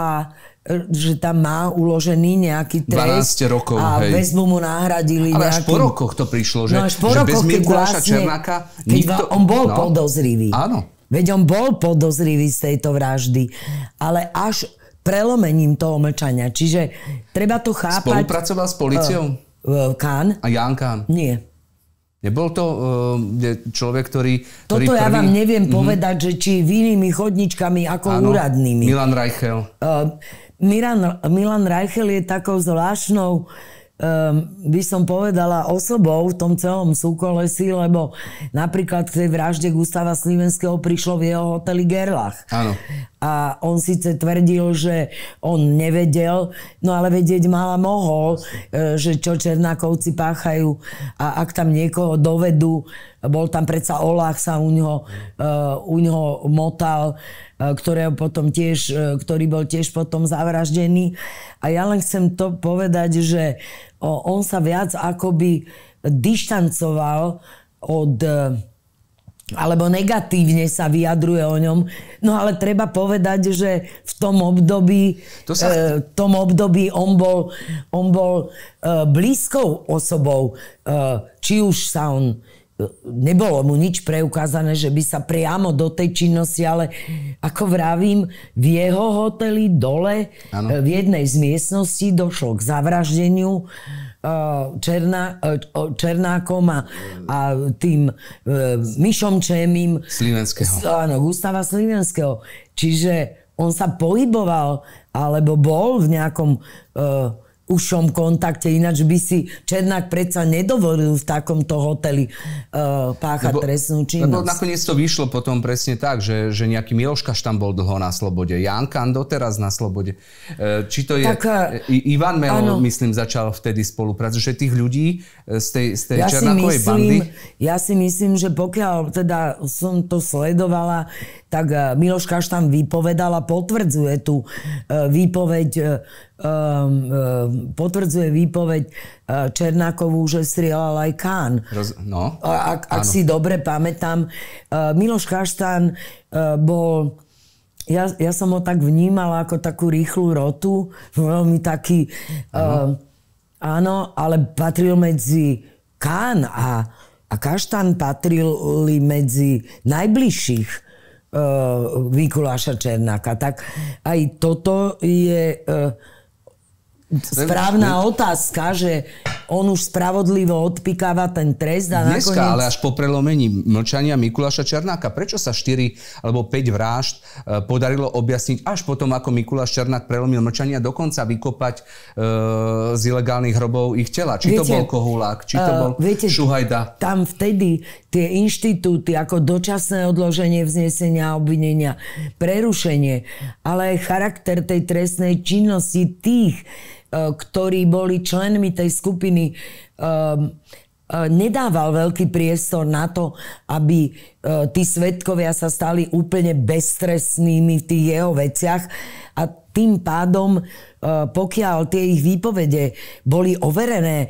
Speaker 2: že tam má uložený nejaký trest.
Speaker 1: dvanásť rokov,
Speaker 2: a
Speaker 1: hej.
Speaker 2: väzbu mu nahradili
Speaker 1: ale
Speaker 2: nejakým...
Speaker 1: až po rokoch to prišlo, že,
Speaker 2: no až po
Speaker 1: že
Speaker 2: rokoch,
Speaker 1: bez Mikuláša
Speaker 2: vlastne,
Speaker 1: Černáka nikto...
Speaker 2: on bol
Speaker 1: no.
Speaker 2: podozrivý.
Speaker 1: Áno.
Speaker 2: Veď on bol podozrivý z tejto vraždy. Ale až prelomením toho mlčania. Čiže treba to chápať...
Speaker 1: Spolupracoval s políciou?
Speaker 2: Uh, uh, Kán?
Speaker 1: A Ján Kán?
Speaker 2: Nie.
Speaker 1: Nebol to uh, človek, ktorý... ktorý
Speaker 2: Toto
Speaker 1: prvý...
Speaker 2: ja vám neviem mm-hmm. povedať, že či vinými chodničkami ako áno, úradnými.
Speaker 1: Milan Reichel.
Speaker 2: Uh, Milan, Milan Reichel je takou zvláštnou Um, by som povedala osobou v tom celom súkolesí, lebo napríklad k tej vražde Gustava Slivenského prišlo v jeho hoteli Gerlach.
Speaker 1: Áno.
Speaker 2: A on síce tvrdil, že on nevedel, no ale vedieť mal a mohol, že čo Černákovci páchajú a ak tam niekoho dovedú, bol tam predsa Olach sa u ňoho, uh, u ňoho motal, uh, ktorého potom tiež, uh, ktorý bol tiež potom zavraždený. A ja len chcem to povedať, že uh, on sa viac akoby dištancoval od... Uh, alebo negatívne sa vyjadruje o ňom. No ale treba povedať, že v tom období, to sa... e, tom období on bol, on bol e, blízkou osobou. E, či už sa on... Nebolo mu nič preukázané, že by sa priamo do tej činnosti, ale ako vravím, v jeho hoteli dole, ano. v jednej z miestností došlo k zavraždeniu Černá, Černákom a, a tým uh, Mišom Čémim.
Speaker 1: Slivenského.
Speaker 2: Áno, Gustava Slivenského. Čiže on sa pohyboval, alebo bol v nejakom uh, užšom kontakte, ináč by si Černák predsa nedovolil v takomto hoteli uh, páchať lebo, trestnú činnosť.
Speaker 1: Lebo nakoniec to vyšlo potom presne tak, že, že nejaký Miloškaš tam bol dlho na slobode. Ján Kán doteraz na slobode. Uh, či to je... Tak, I, Ivan Melo, áno. myslím, začal vtedy spolupracovať. Že tých ľudí z tej, z tej
Speaker 2: ja
Speaker 1: Černákovej
Speaker 2: myslím,
Speaker 1: bandy...
Speaker 2: Ja si myslím, že pokiaľ teda som to sledovala, tak Miloš Kaštan vypovedal a potvrdzuje tú uh, výpoveď uh, Um, potvrdzuje výpoveď uh, Černákovú, že strieľal aj Kán.
Speaker 1: Roz, no,
Speaker 2: ak, ak si dobre pamätám, uh, Miloš Kaštan uh, bol... Ja, ja som ho tak vnímala ako takú rýchlu rotu, veľmi taký... Uh, áno, ale patril medzi Kán a, a Kaštan patrili medzi najbližších uh, Mikuláša Černáka. Tak aj toto je... Uh, správna otázka, že on už spravodlivo odpikáva ten trest a
Speaker 1: dneska,
Speaker 2: nakoniec...
Speaker 1: ale až po prelomení mlčania Mikuláša Černáka. Prečo sa štyri alebo päť vražd podarilo objasniť až potom, ako Mikuláš Černák prelomil mlčania, dokonca vykopať e, z ilegálnych hrobov ich tela? Či viete, to bol Kohulák, či to bol uh, viete, Šuhajda?
Speaker 2: Tam vtedy tie inštitúty ako dočasné odloženie vznesenia obvinenia, prerušenie, ale aj charakter tej trestnej činnosti tých, ktorí boli členmi tej skupiny, um, nedával veľký priestor na to, aby tí svedkovia sa stali úplne beztrestnými v tých jeho veciach a tým pádom, pokiaľ tie ich výpovede boli overené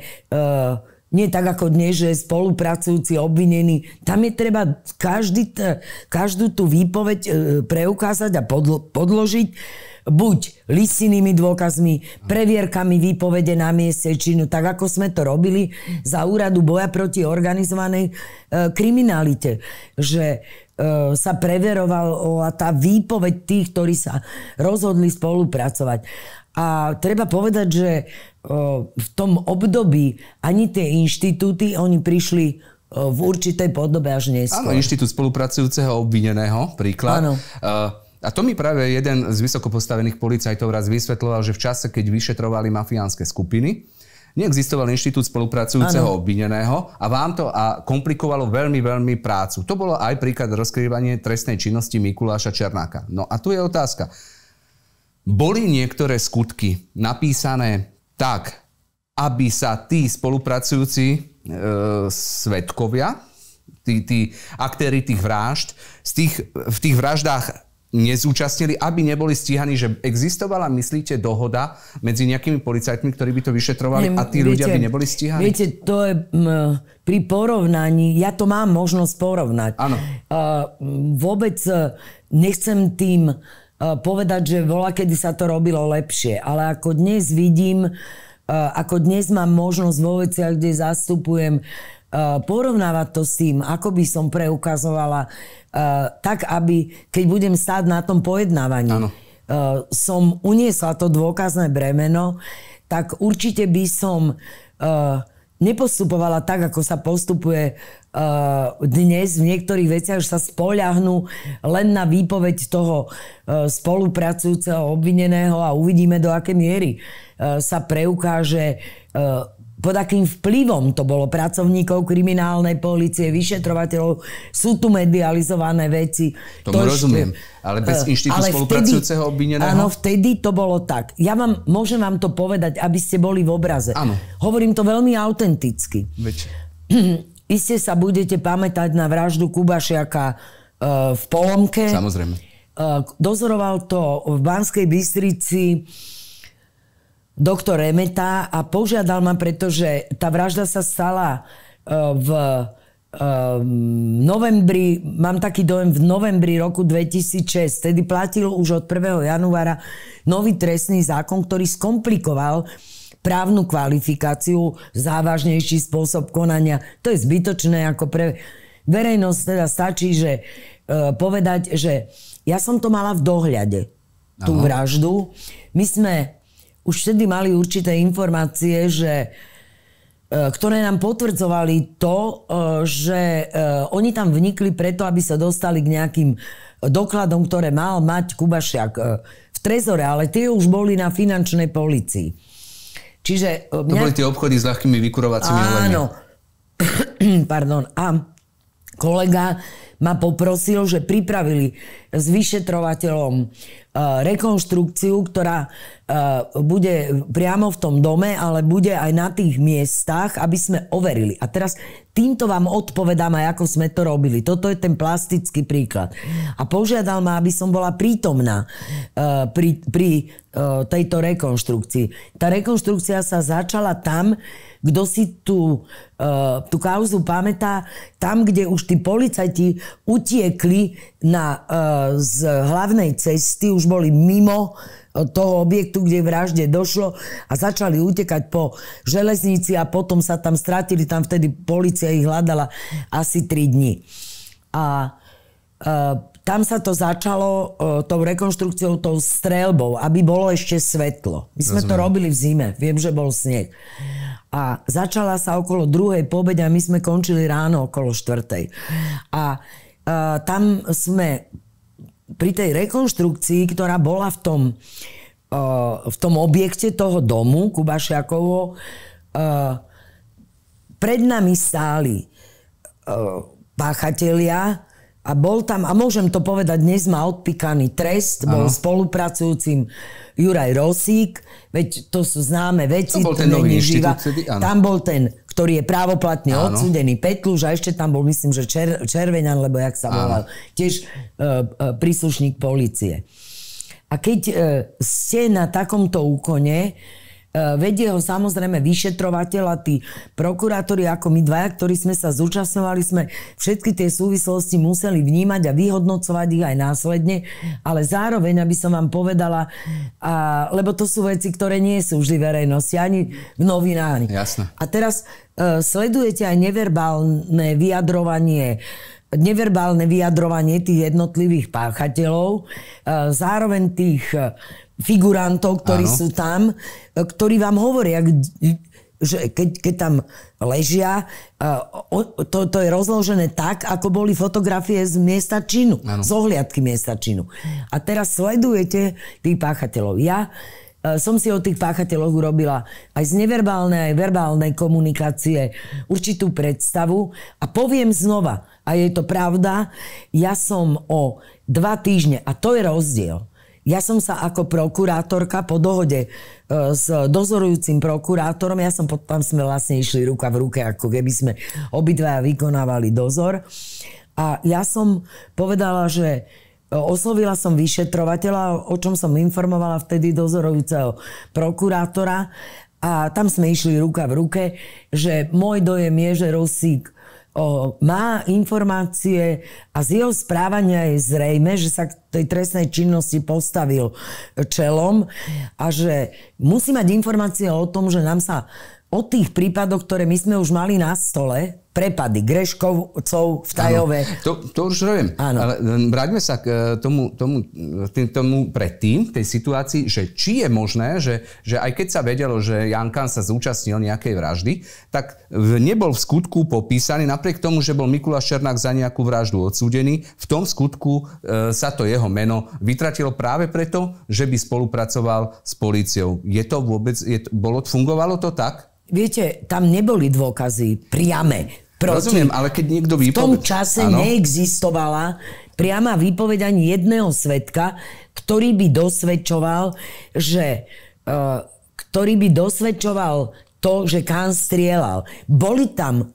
Speaker 2: nie tak ako dnes, že spolupracujúci obvinení, tam je treba každý, každú tú výpoveď preukázať a podlo, podložiť buď listinnými dôkazmi, previerkami výpovede na mieste činu, tak ako sme to robili za úradu boja proti organizovanej e, kriminalite. Že e, sa preverovala tá výpoveď tých, ktorí sa rozhodli spolupracovať. A treba povedať, že e, v tom období ani tie inštitúty, oni prišli e, v určitej podobe až neskôr.
Speaker 1: Áno, inštitút spolupracujúceho obvineného, príklad. Áno. E, A to mi práve jeden z vysoko postavených policajtov raz vysvetľoval, že v čase, keď vyšetrovali mafiánske skupiny, neexistoval inštitút spolupracujúceho ano. obvineného a vám to a komplikovalo veľmi, veľmi prácu. To bolo aj príklad rozkrývania trestnej činnosti Mikuláša Černáka. No a tu je otázka. Boli niektoré skutky napísané tak, aby sa tí spolupracujúci e, svedkovia, tí, tí aktéri tých vražd, z tých, v tých vraždách nezúčastnili, aby neboli stíhaní, že existovala, myslíte, dohoda medzi nejakými policajtmi, ktorí by to vyšetrovali a tí viete, ľudia by neboli stíhaní?
Speaker 2: Viete, to je m, pri porovnaní, ja to mám možnosť porovnať.
Speaker 1: Áno.
Speaker 2: Uh, vôbec nechcem tým uh, povedať, že voľa, kedy sa to robilo lepšie, ale ako dnes vidím, uh, ako dnes mám možnosť vo veciach, kde zastupujem, uh, porovnávať to s tým, ako by som preukazovala Uh, tak, aby, keď budem stáť na tom pojednávaní, uh, som uniesla to dôkazné bremeno, tak určite by som uh, nepostupovala tak, ako sa postupuje uh, dnes v niektorých veciach, že sa spoľahnú len na výpoveď toho uh, spolupracujúceho obvineného a uvidíme, do akej miery uh, sa preukáže uh, pod akým vplyvom to bolo pracovníkov kriminálnej polície, vyšetrovateľov, sú tu medializované veci.
Speaker 1: Tomu to rozumiem, ešte, ale bez inštitútu spolupracujúceho obvineného?
Speaker 2: Áno, vtedy to bolo tak. Ja vám, môžem vám to povedať, aby ste boli v obraze.
Speaker 1: Áno.
Speaker 2: Hovorím to veľmi autenticky.
Speaker 1: Veď.
Speaker 2: Iste sa budete pamätať na vraždu Kubašiaka uh, v Polomke.
Speaker 1: Samozrejme.
Speaker 2: Uh, dozoroval to v Banskej Bystrici doktor Remeta a požiadal ma, pretože tá vražda sa stala uh, v uh, novembri, mám taký dojem, v novembri roku dvetisícšesť. Tedy platil už od prvého januára nový trestný zákon, ktorý skomplikoval právnu kvalifikáciu, závažnejší spôsob konania. To je zbytočné, ako pre verejnosť teda stačí, že uh, povedať, že ja som to mala v dohľade, tú Aha. vraždu. My sme už vtedy mali určité informácie, že, ktoré nám potvrdzovali to, že oni tam vnikli preto, aby sa dostali k nejakým dokladom, ktoré mal mať Kubašiak v trezore, ale tie už boli na finančnej polícii. Čiže
Speaker 1: to mňa... boli tie obchody s ľahkými vykurovacími olejmi.
Speaker 2: Áno. Pardon. A kolega ma poprosil, že pripravili s vyšetrovateľom rekonštrukciu, ktorá bude priamo v tom dome, ale bude aj na tých miestach, aby sme overili. A teraz týmto vám odpovedám aj, ako sme to robili. Toto je ten plastický príklad. A požiadal ma, aby som bola prítomná pri, pri tejto rekonštrukcii. Tá rekonštrukcia sa začala tam, kto si tú, tú kauzu pamätá, tam, kde už tí policajti utiekli na, z hlavnej cesty, už boli mimo toho objektu, kde vražde došlo a začali utekať po železnici a potom sa tam stratili, tam vtedy polícia ich hľadala asi tri dni. A e, tam sa to začalo e, tou rekonštrukciou, tou streľbou, aby bolo ešte svetlo. My sme Rozumiem. to robili v zime, viem, že bol sneh. A začala sa okolo druhej po obede a my sme končili ráno okolo štvrtej. A e, tam sme pri tej rekonštrukcii, ktorá bola v tom, uh, v tom objekte toho domu Kubašiakovo, uh, pred nami stáli uh, páchatelia a bol tam, a môžem to povedať, dnes má odpíkaný trest, bol spolupracujúcim Juraj Rosík, veď to sú známe veci.
Speaker 1: To bol ten nový inštitút.
Speaker 2: Tam bol ten, ktorý je právoplatne
Speaker 1: Áno.
Speaker 2: odsúdený, Petluš, a ešte tam bol, myslím, že Čer, Červeňan, lebo jak sa volal, tiež uh, uh, príslušník polície. A keď uh, ste na takomto úkone, vedie ho samozrejme vyšetrovateľ a tí prokurátori ako my dvaja, ktorí sme sa zúčastňovali, sme všetky tie súvislosti museli vnímať a vyhodnocovať ich aj následne, ale zároveň, aby som vám povedala, a, lebo to sú veci, ktoré nie sú vždy verejnosti, ani v novinách.
Speaker 1: Jasné.
Speaker 2: A teraz uh, sledujete aj neverbálne vyjadrovanie neverbálne vyjadrovanie tých jednotlivých páchateľov, uh, zároveň tých uh, figurantov, ktorí Áno. sú tam, ktorí vám hovoria, že keď, keď tam ležia, to, to je rozložené tak, ako boli fotografie z miesta činu, Áno. z ohliadky miesta činu. A teraz sledujete tých páchateľov. Ja som si o tých páchateľoch urobila aj z neverbálnej, aj verbálnej komunikácie určitú predstavu a poviem znova, a je to pravda, ja som o dva týždne, a to je rozdiel, ja som sa ako prokurátorka po dohode e, s dozorujúcim prokurátorom, ja som tam sme vlastne išli ruka v ruke, ako keby sme obidvaja vykonávali dozor. A ja som povedala, že oslovila som vyšetrovateľa, o čom som informovala vtedy dozorujúceho prokurátora. A tam sme išli ruka v ruke, že môj dojem je, že Rosík O, má informácie a z jeho správania je zrejme, že sa k tej trestnej činnosti postavil čelom a že musí mať informácie o tom, že nám sa o tých prípadoch, ktoré my sme už mali na stole, prepady Greškovcov v Tajove.
Speaker 1: To, to už robím. Ale vráťme sa k tomu, tomu, tomu predtým, tej situácii, že či je možné, že, že aj keď sa vedelo, že Ján Kahn sa zúčastnil nejakej vraždy, tak nebol v skutku popísaný, napriek tomu, že bol Mikuláš Černák za nejakú vraždu odsúdený, v tom skutku e, sa to jeho meno vytratilo práve preto, že by spolupracoval s políciou. Je to vôbec, je, bolo, fungovalo to tak?
Speaker 2: Viete, tam neboli dôkazy priame. Proti.
Speaker 1: Rozumiem, ale keď niekto výpoveď...
Speaker 2: V tom čase ano. neexistovala priama výpoveď ani jedného svedka, ktorý by dosvedčoval, že, uh, ktorý by dosvedčoval to, že Kahn strieľal. Boli tam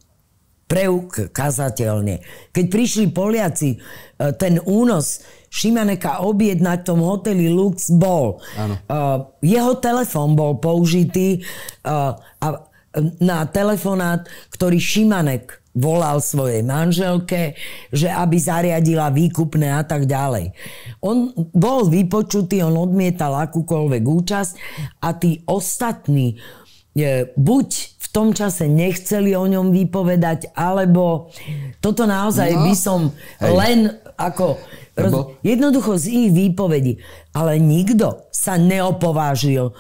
Speaker 2: preukázateľne. Keď prišli Poliaci, uh, ten únos Šimaneka objednať v tom hoteli Lux bol. Uh, jeho telefón bol použitý uh, a na telefonát, ktorý Šimanek volal svojej manželke, že aby zariadila výkupné a tak ďalej. On bol vypočutý, on odmietal akúkoľvek účasť a tí ostatní je, buď v tom čase nechceli o ňom vypovedať, alebo toto naozaj no, by som hej. len ako... Roz... Jednoducho z ich výpovedí. Ale nikto sa neopovážil uh,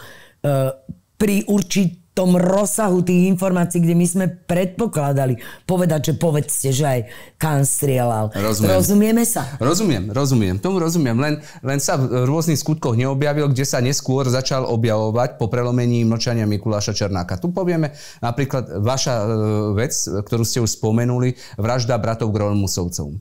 Speaker 2: pri určitom tom rozsahu tých informácií, kde my sme predpokladali povedať, že povedzte, že aj Kahn strieľal.
Speaker 1: Rozumiem.
Speaker 2: Rozumieme sa?
Speaker 1: Rozumiem, rozumiem. Tomu rozumiem. Len, len sa v rôznych skutkoch neobjavil, kde sa neskôr začal objavovať po prelomení mlčania Mikuláša Černáka. Tu povieme napríklad vaša e, vec, ktorú ste už spomenuli, vražda bratov Grolmusovcov. E,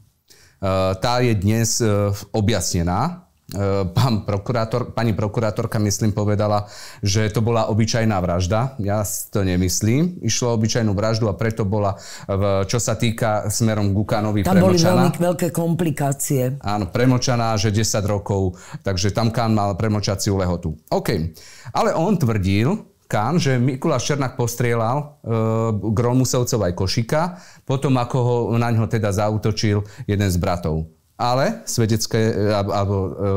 Speaker 1: tá je dnes e, objasnená. Pán prokurátor, pani prokurátorka, myslím, povedala, že to bola obyčajná vražda. Ja to nemyslím. Išlo o obyčajnú vraždu a preto bola, v, čo sa týka smerom k Gukánovi,
Speaker 2: tam
Speaker 1: premlčaná.
Speaker 2: Tam boli veľké komplikácie.
Speaker 1: Áno, premlčaná, že desať rokov, takže tam Kahn mal premlčaciu lehotu. OK. Ale on tvrdil, Kahn, že Mikuláš Černák postrieľal e, Grolmusovcov aj Košíka, potom ako ho, na ňo teda zaútočil jeden z bratov. Ale svedecké, alebo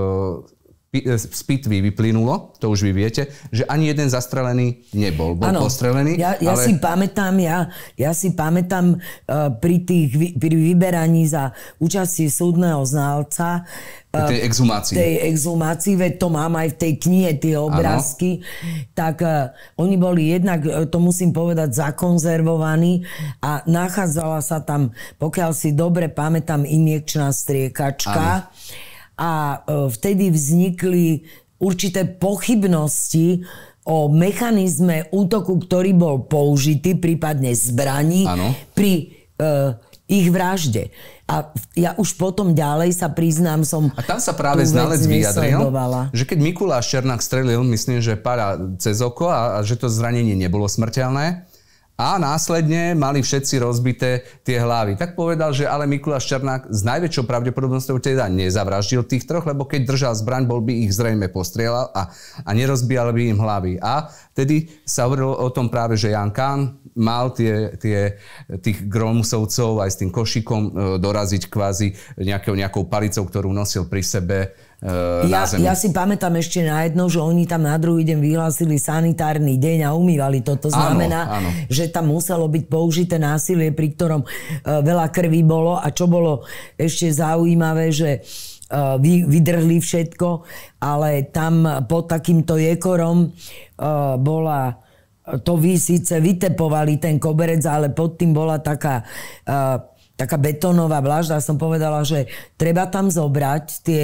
Speaker 1: e, z pitvy vyplynulo, to už vy viete, že ani jeden zastrelený nebol. Bol ano, postrelený.
Speaker 2: Ja, ja ale... si pamätám, ja, ja si pamätám uh, pri tých pri vyberaní za účastie súdneho znalca uh,
Speaker 1: tej exhumácii.
Speaker 2: tej exhumácii, veď to mám aj v tej knihe, tie obrázky, ano. tak uh, oni boli jednak, to musím povedať, zakonzervovaní a nachádzala sa tam, pokiaľ si dobre pamätám, injekčná striekačka. Ano. A vtedy vznikli určité pochybnosti o mechanizme útoku, ktorý bol použitý, prípadne zbraní, ano. pri uh, ich vražde. A ja už potom ďalej sa priznám, som...
Speaker 1: A tam sa práve znalec vyjadril, že keď Mikuláš Černák strelil, myslím, že pára cez oko a, a že to zranenie nebolo smrteľné, A následne mali všetci rozbité tie hlavy. Tak povedal, že ale Mikuláš Černák s najväčšou pravdepodobnosťou teda nezavraždil tých troch, lebo keď držal zbraň, bol by ich zrejme postrieľal a, a nerozbíjal by im hlavy. A vtedy sa hovorilo o tom práve, že Jan Kahn mal tie, tie, tých Grolmusovcov aj s tým košikom doraziť kvázi nejakou, nejakou palicou, ktorú nosil pri sebe.
Speaker 2: Ja, ja si pamätám ešte na jedno, že oni tam na druhý deň vyhlásili sanitárny deň a umývali to. To znamená, áno, áno. že tam muselo byť použité násilie, pri ktorom veľa krvi bolo. A čo bolo ešte zaujímavé, že vy, vydrhli všetko, ale tam pod takýmto jekorom bola... To vy síce vytepovali ten koberec, ale pod tým bola taká... taká betónová vlážda. Som povedala, že treba tam zobrať tie...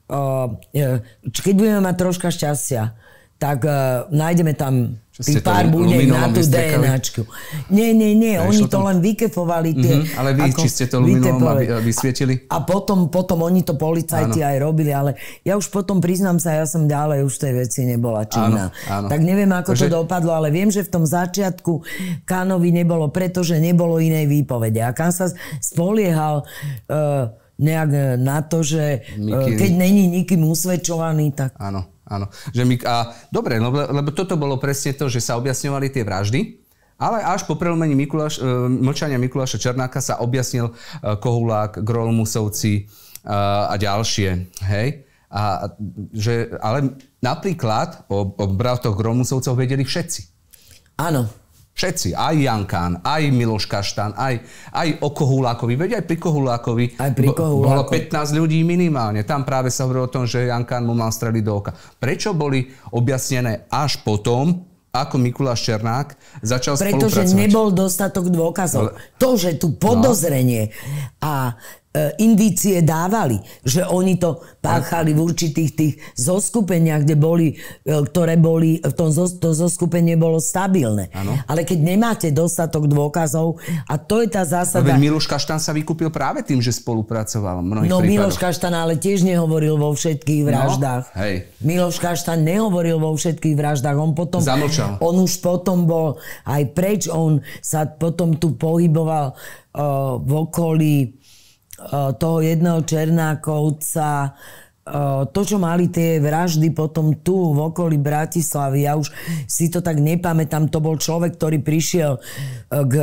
Speaker 2: Keď budeme mať troška šťastia, tak nájdeme tam tých pár budiek na tú DNAčku. Nie, nie, nie. Ne, oni to tam... len vykefovali. Tie,
Speaker 1: mm-hmm, ale vy či ste to luminolom vysvietili?
Speaker 2: A potom, potom oni to policajti áno. aj robili, ale ja už potom priznám sa, ja som ďalej už tej veci nebola činná. Áno, áno. Tak neviem, ako Takže... to dopadlo, ale viem, že v tom začiatku Kahnovi nebolo, pretože nebolo inej výpovede. A Kahn sa spoliehal uh, nejak na to, že Miky... keď není nikým usvedčovaný, tak...
Speaker 1: Áno, áno. Že my... A, dobre, lebo, lebo toto bolo presne to, že sa objasňovali tie vraždy, ale až po prelomení Mikuláš, mlčania Mikuláša Černáka sa objasnil Kohulák, Grolmusovci a ďalšie. Hej? A, že, ale napríklad o, o bratoch Grolmusovcov vedeli všetci.
Speaker 2: Áno.
Speaker 1: Všetci, aj Jan Kahn, aj Miloš Kaštan, aj, aj o Kohulákovi. Veď aj pri Kohulákovi
Speaker 2: aj pri Kohulákovi.
Speaker 1: bolo pätnásť ľudí minimálne. Tam práve sa hovorilo o tom, že Jan Kahn mu mal streliť do oka. Prečo boli objasnené až potom, ako Mikuláš Černák začal
Speaker 2: Pretože
Speaker 1: spolupracovať?
Speaker 2: Pretože nebol dostatok dôkazov. Ale... To, že tu podozrenie no. a indície dávali, že oni to páchali v určitých tých zoskupeniach, kde boli, ktoré boli, v tom to zoskupenie bolo stabilné. Ano. Ale keď nemáte dostatok dôkazov, a to je tá zásada...
Speaker 1: Veď Miloš Kaštan sa vykúpil práve tým, že spolupracoval v mnohých
Speaker 2: No
Speaker 1: prípadoch.
Speaker 2: Miloš Kaštan ale tiež nehovoril vo všetkých vraždách.
Speaker 1: No, hej.
Speaker 2: Miloš Kaštan nehovoril vo všetkých vraždách. On potom...
Speaker 1: Zamlčal.
Speaker 2: On už potom bol aj preč. On sa potom tu pohyboval uh, v okolí toho jedného Černákovca, to, čo mali tie vraždy potom tu v okolí Bratislavy, ja už si to tak nepamätám, to bol človek, ktorý prišiel k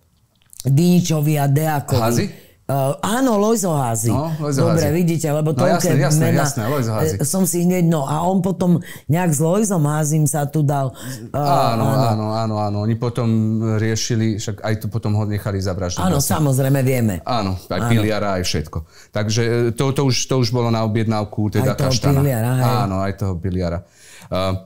Speaker 2: Diničovi a Deákovi.
Speaker 1: Házy?
Speaker 2: Uh, áno, Lojzo Házy.
Speaker 1: No, Lojzo
Speaker 2: Dobre,
Speaker 1: Házy.
Speaker 2: vidíte, lebo
Speaker 1: no,
Speaker 2: toľké
Speaker 1: jasné, jasné,
Speaker 2: mena
Speaker 1: jasné, Lojzo Házy.
Speaker 2: som si hneď, no a on potom nejak s Lojzom Házym sa tu dal. Uh,
Speaker 1: áno, áno, áno, áno. Oni potom riešili, však aj tu potom ho nechali zavraždiť.
Speaker 2: Áno,
Speaker 1: vlastne.
Speaker 2: Samozrejme, vieme.
Speaker 1: Áno, aj áno. Piliara, aj všetko. Takže to, to, už, to už bolo na objednávku teda
Speaker 2: aj toho
Speaker 1: Kaštana.
Speaker 2: Piliara, hej.
Speaker 1: Áno, aj toho Piliara. Uh,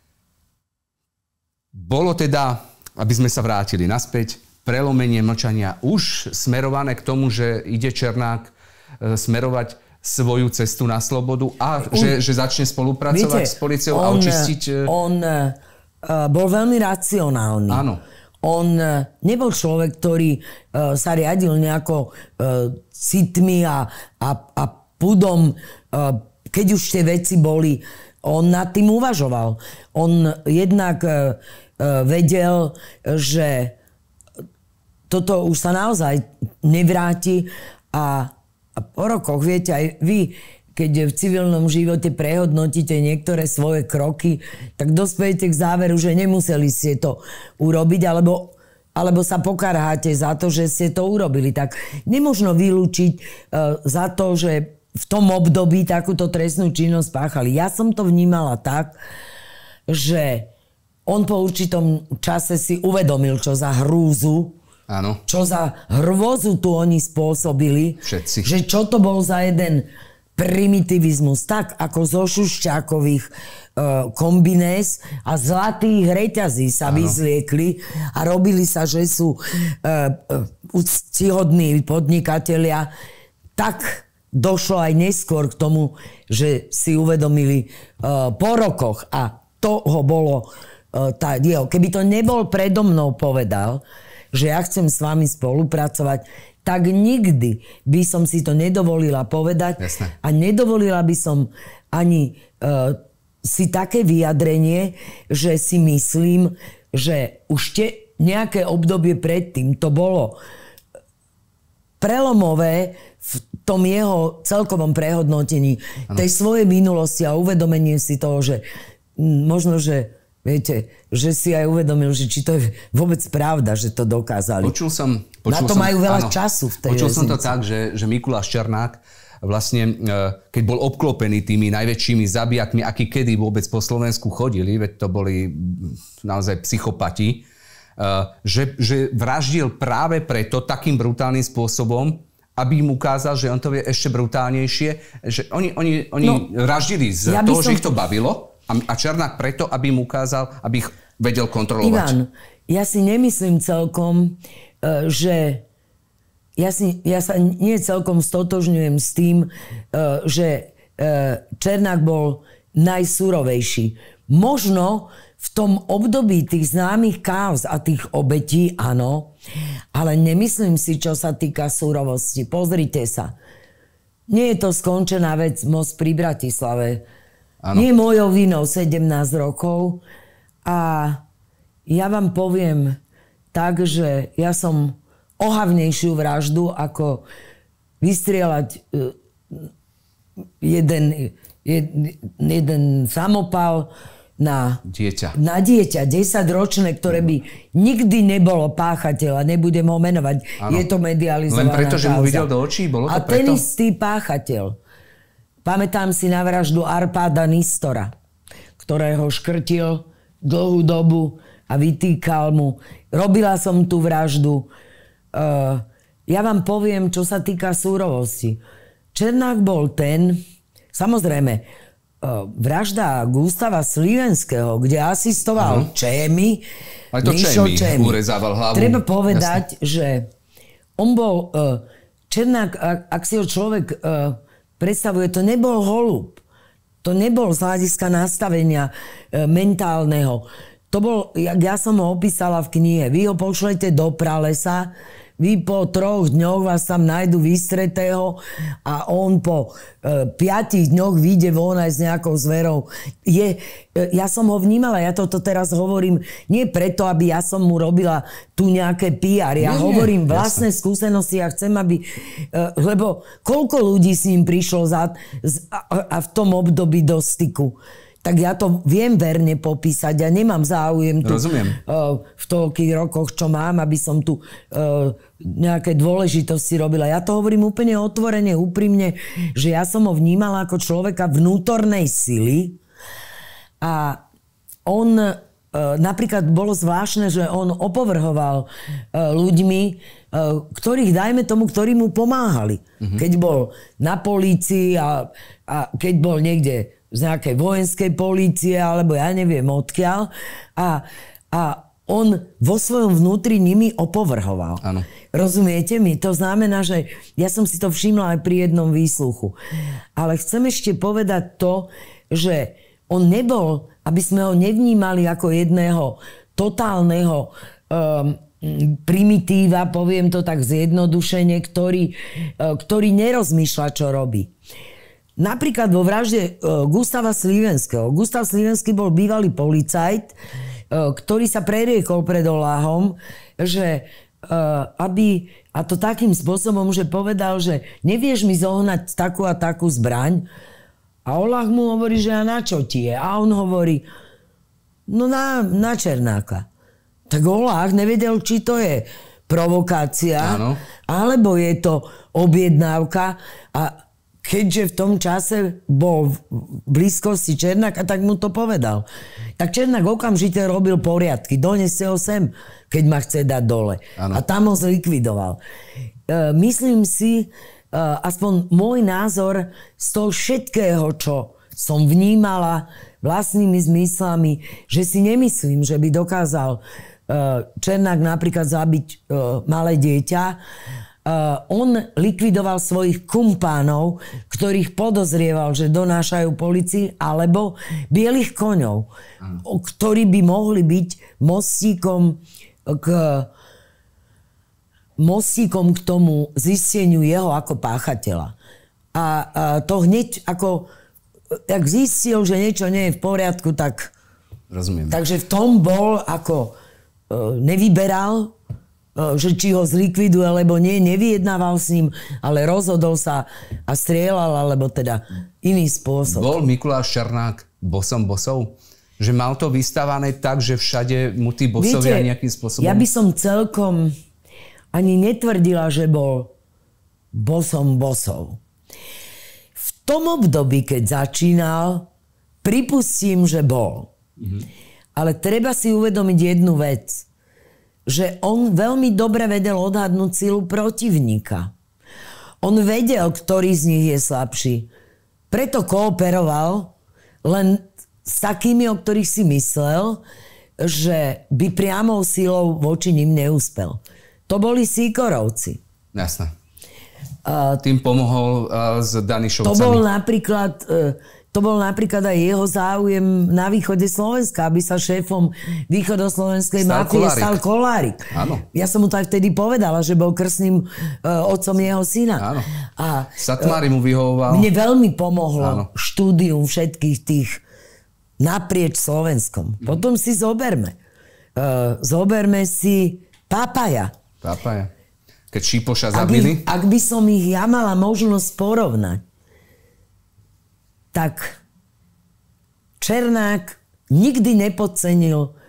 Speaker 1: bolo teda, aby sme sa vrátili naspäť, prelomenie mlčania už smerované k tomu, že ide Černák smerovať svoju cestu na slobodu a um, že, že začne spolupracovať
Speaker 2: viete,
Speaker 1: s políciou
Speaker 2: on,
Speaker 1: a očistiť...
Speaker 2: On uh, bol veľmi racionálny.
Speaker 1: Áno.
Speaker 2: On uh, nebol človek, ktorý uh, sa riadil nejako uh, citmi a, a, a pudom. Uh, keď už tie veci boli, on nad tým uvažoval. On jednak uh, uh, vedel, že toto už sa naozaj nevráti a, a po rokoch, viete, aj vy, keď v civilnom živote prehodnotíte niektoré svoje kroky, tak dospejete k záveru, že nemuseli ste to urobiť, alebo, alebo sa pokarháte za to, že ste to urobili. Tak nemožno vylúčiť uh, za to, že v tom období takúto trestnú činnosť páchali. Ja som to vnímala tak, že on po určitom čase si uvedomil, čo za hrúzu,
Speaker 1: áno.
Speaker 2: Čo za hrôzu tu oni spôsobili.
Speaker 1: Všetci.
Speaker 2: Že čo to bol za jeden primitivizmus. Tak ako zo Šušťákových uh, kombinés a zlatých reťazí sa áno. vyzliekli a robili sa, že sú uh, uh, úctihodní podnikatelia. Tak došlo aj neskôr k tomu, že si uvedomili uh, po rokoch a toho bolo uh, tá dielo. Keby to nebol predo mnou povedal, že ja chcem s vami spolupracovať, tak nikdy by som si to nedovolila povedať.
Speaker 1: Jasné.
Speaker 2: A nedovolila by som ani uh, si také vyjadrenie, že si myslím, že už te, nejaké obdobie predtým to bolo prelomové v tom jeho celkovom prehodnotení ano. tej svojej minulosti a uvedomenie si toho, že možno, že viete, že si aj uvedomil, že či to je vôbec pravda, že to dokázali.
Speaker 1: Počul som... Počul
Speaker 2: Na to
Speaker 1: som,
Speaker 2: majú veľa
Speaker 1: áno,
Speaker 2: času v tej
Speaker 1: Počul
Speaker 2: väznici.
Speaker 1: som to tak, že, že Mikuláš Černák vlastne, keď bol obklopený tými najväčšími zabijakmi, akí kedy vôbec po Slovensku chodili, veď to boli naozaj psychopati, že, že vraždil práve preto takým brutálnym spôsobom, aby im ukázal, že on to vie ešte brutálnejšie. Že oni oni, oni no, vraždili z ja toho, som... že ich to bavilo a Černák preto, aby im ukázal, aby ich vedel kontrolovať.
Speaker 2: Ivan, ja si nemyslím celkom, že... Ja, si, ja sa nie celkom stotožňujem s tým, že Černák bol najsurovejší. Možno v tom období tých známych káuz a tých obetí, áno, ale nemyslím si, čo sa týka surovosti. Pozrite sa. Nie je to skončená vec Most pri Bratislave. Ano. Nie je mojou vinou sedemnásť rokov a ja vám poviem tak, že ja som ohavnejšiu vraždu, ako vystrieľať jeden, jeden, jeden samopal na
Speaker 1: dieťa.
Speaker 2: Na dieťa, desaťročné, ktoré by nikdy nebolo páchateľa, nebudem ho menovať. Ano. Je to medializovaná
Speaker 1: Len preto,
Speaker 2: kauza.
Speaker 1: že mu videl do očí? Bolo to
Speaker 2: A
Speaker 1: preto?
Speaker 2: ten istý páchateľ. Pamätám si na vraždu Arpáda Nistora, ktorého škrtil dlhú dobu a vytýkal mu. Robila som tú vraždu. Uh, ja vám poviem, čo sa týka súrovosti. Černák bol ten, samozrejme, uh, vražda Gustava Slivenského, kde asistoval uh-huh. Čémy,
Speaker 1: ale to
Speaker 2: Mišo
Speaker 1: Čémy urezával hlavu.
Speaker 2: Treba povedať, jasne. Že on bol uh, Černák, ak, ak si ho človek uh, predstavuje, to nebol holub. To nebol z hľadiska nastavenia uh, mentálneho. To bol, jak ja som ho opísala v knihe. Vy ho pošlete do pralesa, vy po troch dňoch vás tam nájdu vystretého a on po e, piatich dňoch vyjde von aj s nejakou zverou. Je, e, ja som ho vnímala, ja toto teraz hovorím nie preto, aby ja som mu robila tu nejaké pé er. Ja nie, hovorím nie, vlastné jasne. skúsenosti a chcem, aby... E, lebo koľko ľudí s ním prišlo za, z, a, a v tom období do styku. Tak ja to viem verne popísať. Ja nemám záujem tu uh, v toľkých rokoch, čo mám, aby som tu uh, nejaké dôležitosti robila. Ja to hovorím úplne otvorene, úprimne, že ja som ho vnímala ako človeka vnútornej sily a on uh, napríklad bolo zvláštne, že on opovrhoval uh, ľuďmi, uh, ktorých, dajme tomu, ktorí mu pomáhali. Mm-hmm. Keď bol na polícii a, a keď bol niekde z nejakej vojenskej polície, alebo ja neviem odkiaľ. A, a on vo svojom vnútri nimi opovrhoval.
Speaker 1: Áno.
Speaker 2: Rozumiete mi? To znamená, že ja som si to všimla aj pri jednom výsluchu. Ale chcem ešte povedať to, že on nebol, aby sme ho nevnímali ako jedného totálneho um, primitíva, poviem to tak zjednodušene, ktorý, uh, ktorý nerozmýšľa, čo robí. Napríklad vo vražde uh, Gustava Slivenského. Gustav Slivenský bol bývalý policajt, uh, ktorý sa preriekol pred Oláhom, že uh, aby, a to takým spôsobom, že povedal, že nevieš mi zohnať takú a takú zbraň. A Oláh mu hovorí, že a na čo ti je? A on hovorí, no na, na Černáka. Tak Oláh nevedel, či to je provokácia, áno. Alebo je to objednávka a keďže v tom čase bol v blízkosti Černáka, tak mu to povedal. Tak Černák okamžite robil poriadky. Doneste ho sem, keď ma chce dať dole. Ano. A tam ho zlikvidoval. E, myslím si, e, aspoň môj názor z toho všetkého, čo som vnímala vlastnými zmyslami, že si nemyslím, že by dokázal e, Černák napríklad zabiť e, malé dieťa. Uh, on likvidoval svojich kumpánov, ktorých podozrieval, že donášajú policii, alebo bielých koňov, mm. ktorí by mohli byť mostíkom k, mostíkom k tomu zisteniu jeho ako páchateľa. A, a to hneď ako, ak zistil, že niečo nie je v poriadku, tak...
Speaker 1: Rozumiem.
Speaker 2: Takže v tom bol ako nevyberal, že či ho zlikviduje, alebo nie, nevyjednával s ním, ale rozhodol sa a strieľal, alebo teda iný spôsob.
Speaker 1: Bol Mikuláš Černák bosom bosov? Že mal to vystavané tak, že všade mu tí bosovia nejakým spôsobom...
Speaker 2: Ja by som celkom ani netvrdila, že bol bosom bosov. V tom období, keď začínal, pripustím, že bol. Mhm. Ale treba si uvedomiť jednu vec, že on veľmi dobre vedel odhadnúť silu protivníka. On vedel, ktorý z nich je slabší. Preto kooperoval len s takými, o ktorých si myslel, že by priamou silou voči nim neúspel. To boli Sýkorovci.
Speaker 1: Jasné. Uh, Tým pomohol uh, s Danišovcami.
Speaker 2: To bol napríklad... Uh, To bol napríklad aj jeho záujem na východe Slovenska, aby sa šéfom východoslovenskej mafie stal Kolárik.
Speaker 1: Áno.
Speaker 2: Ja som mu tak vtedy povedala, že bol krstným uh, otcom jeho syna.
Speaker 1: Áno.
Speaker 2: A
Speaker 1: Satmári mu vyhovoval.
Speaker 2: Mne veľmi pomohlo
Speaker 1: Áno.
Speaker 2: štúdium všetkých tých naprieč Slovenskom. Mm. Potom si zoberme. Uh, zoberme si Papaja.
Speaker 1: Papaja. Keď Šipoša zabili.
Speaker 2: Ak, ak by som ich ja mala možnosť porovnať, tak Černák nikdy nepodcenil uh,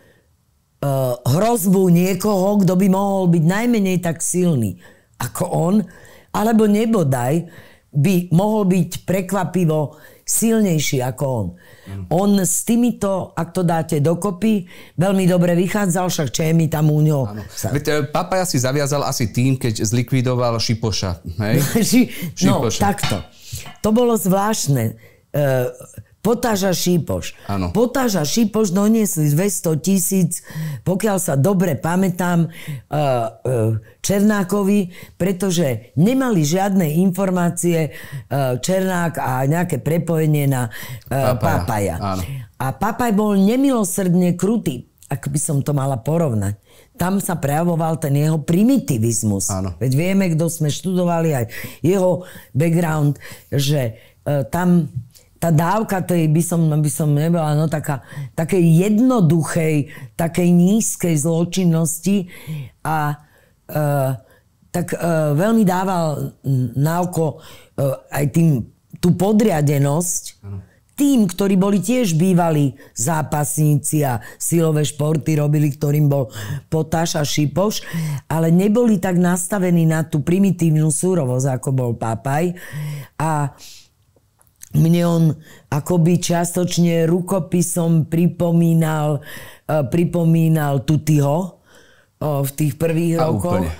Speaker 2: hrozbu niekoho, kto by mohol byť najmenej tak silný ako on, alebo nebodaj by mohol byť prekvapivo silnejší ako on. Mm. On s týmito, ak to dáte dokopy, veľmi dobre vychádzal, však Čémy tam u ňoho. Sa...
Speaker 1: Papaja si zaviazal asi tým, keď zlikvidoval Šipoša. Hej?
Speaker 2: No, Šipoša. Takto. To bolo zvláštne. Uh, Potáža Šipoš.
Speaker 1: Áno.
Speaker 2: Potáža Šipoš doniesli dvesto tisíc, pokiaľ sa dobre pamätám, uh, uh, Černákovi, pretože nemali žiadne informácie uh, Černák a nejaké prepojenie na uh, Papaja. Papaja.
Speaker 1: Áno.
Speaker 2: A Papaj bol nemilosrdne krutý, ak by som to mala porovnať. Tam sa prejavoval ten jeho primitivizmus.
Speaker 1: Áno.
Speaker 2: Veď vieme, kto sme študovali aj jeho background, že uh, tam tá dávka tej, by som, by som nebola, no taká, takej jednoduchej, takej nízkej zločinnosti a e, tak e, veľmi dával na oko e, aj tým, tú podriadenosť tým, ktorí boli tiež bývalí zápasníci a silové športy robili, ktorým bol Potáš a Šipoš, ale neboli tak nastavení na tú primitívnu súrovosť, ako bol Papaj. A mne on akoby čiastočne rukopisom pripomínal, uh, pripomínal Tutiho uh, v tých prvých
Speaker 1: a
Speaker 2: rokoch.
Speaker 1: Úplne.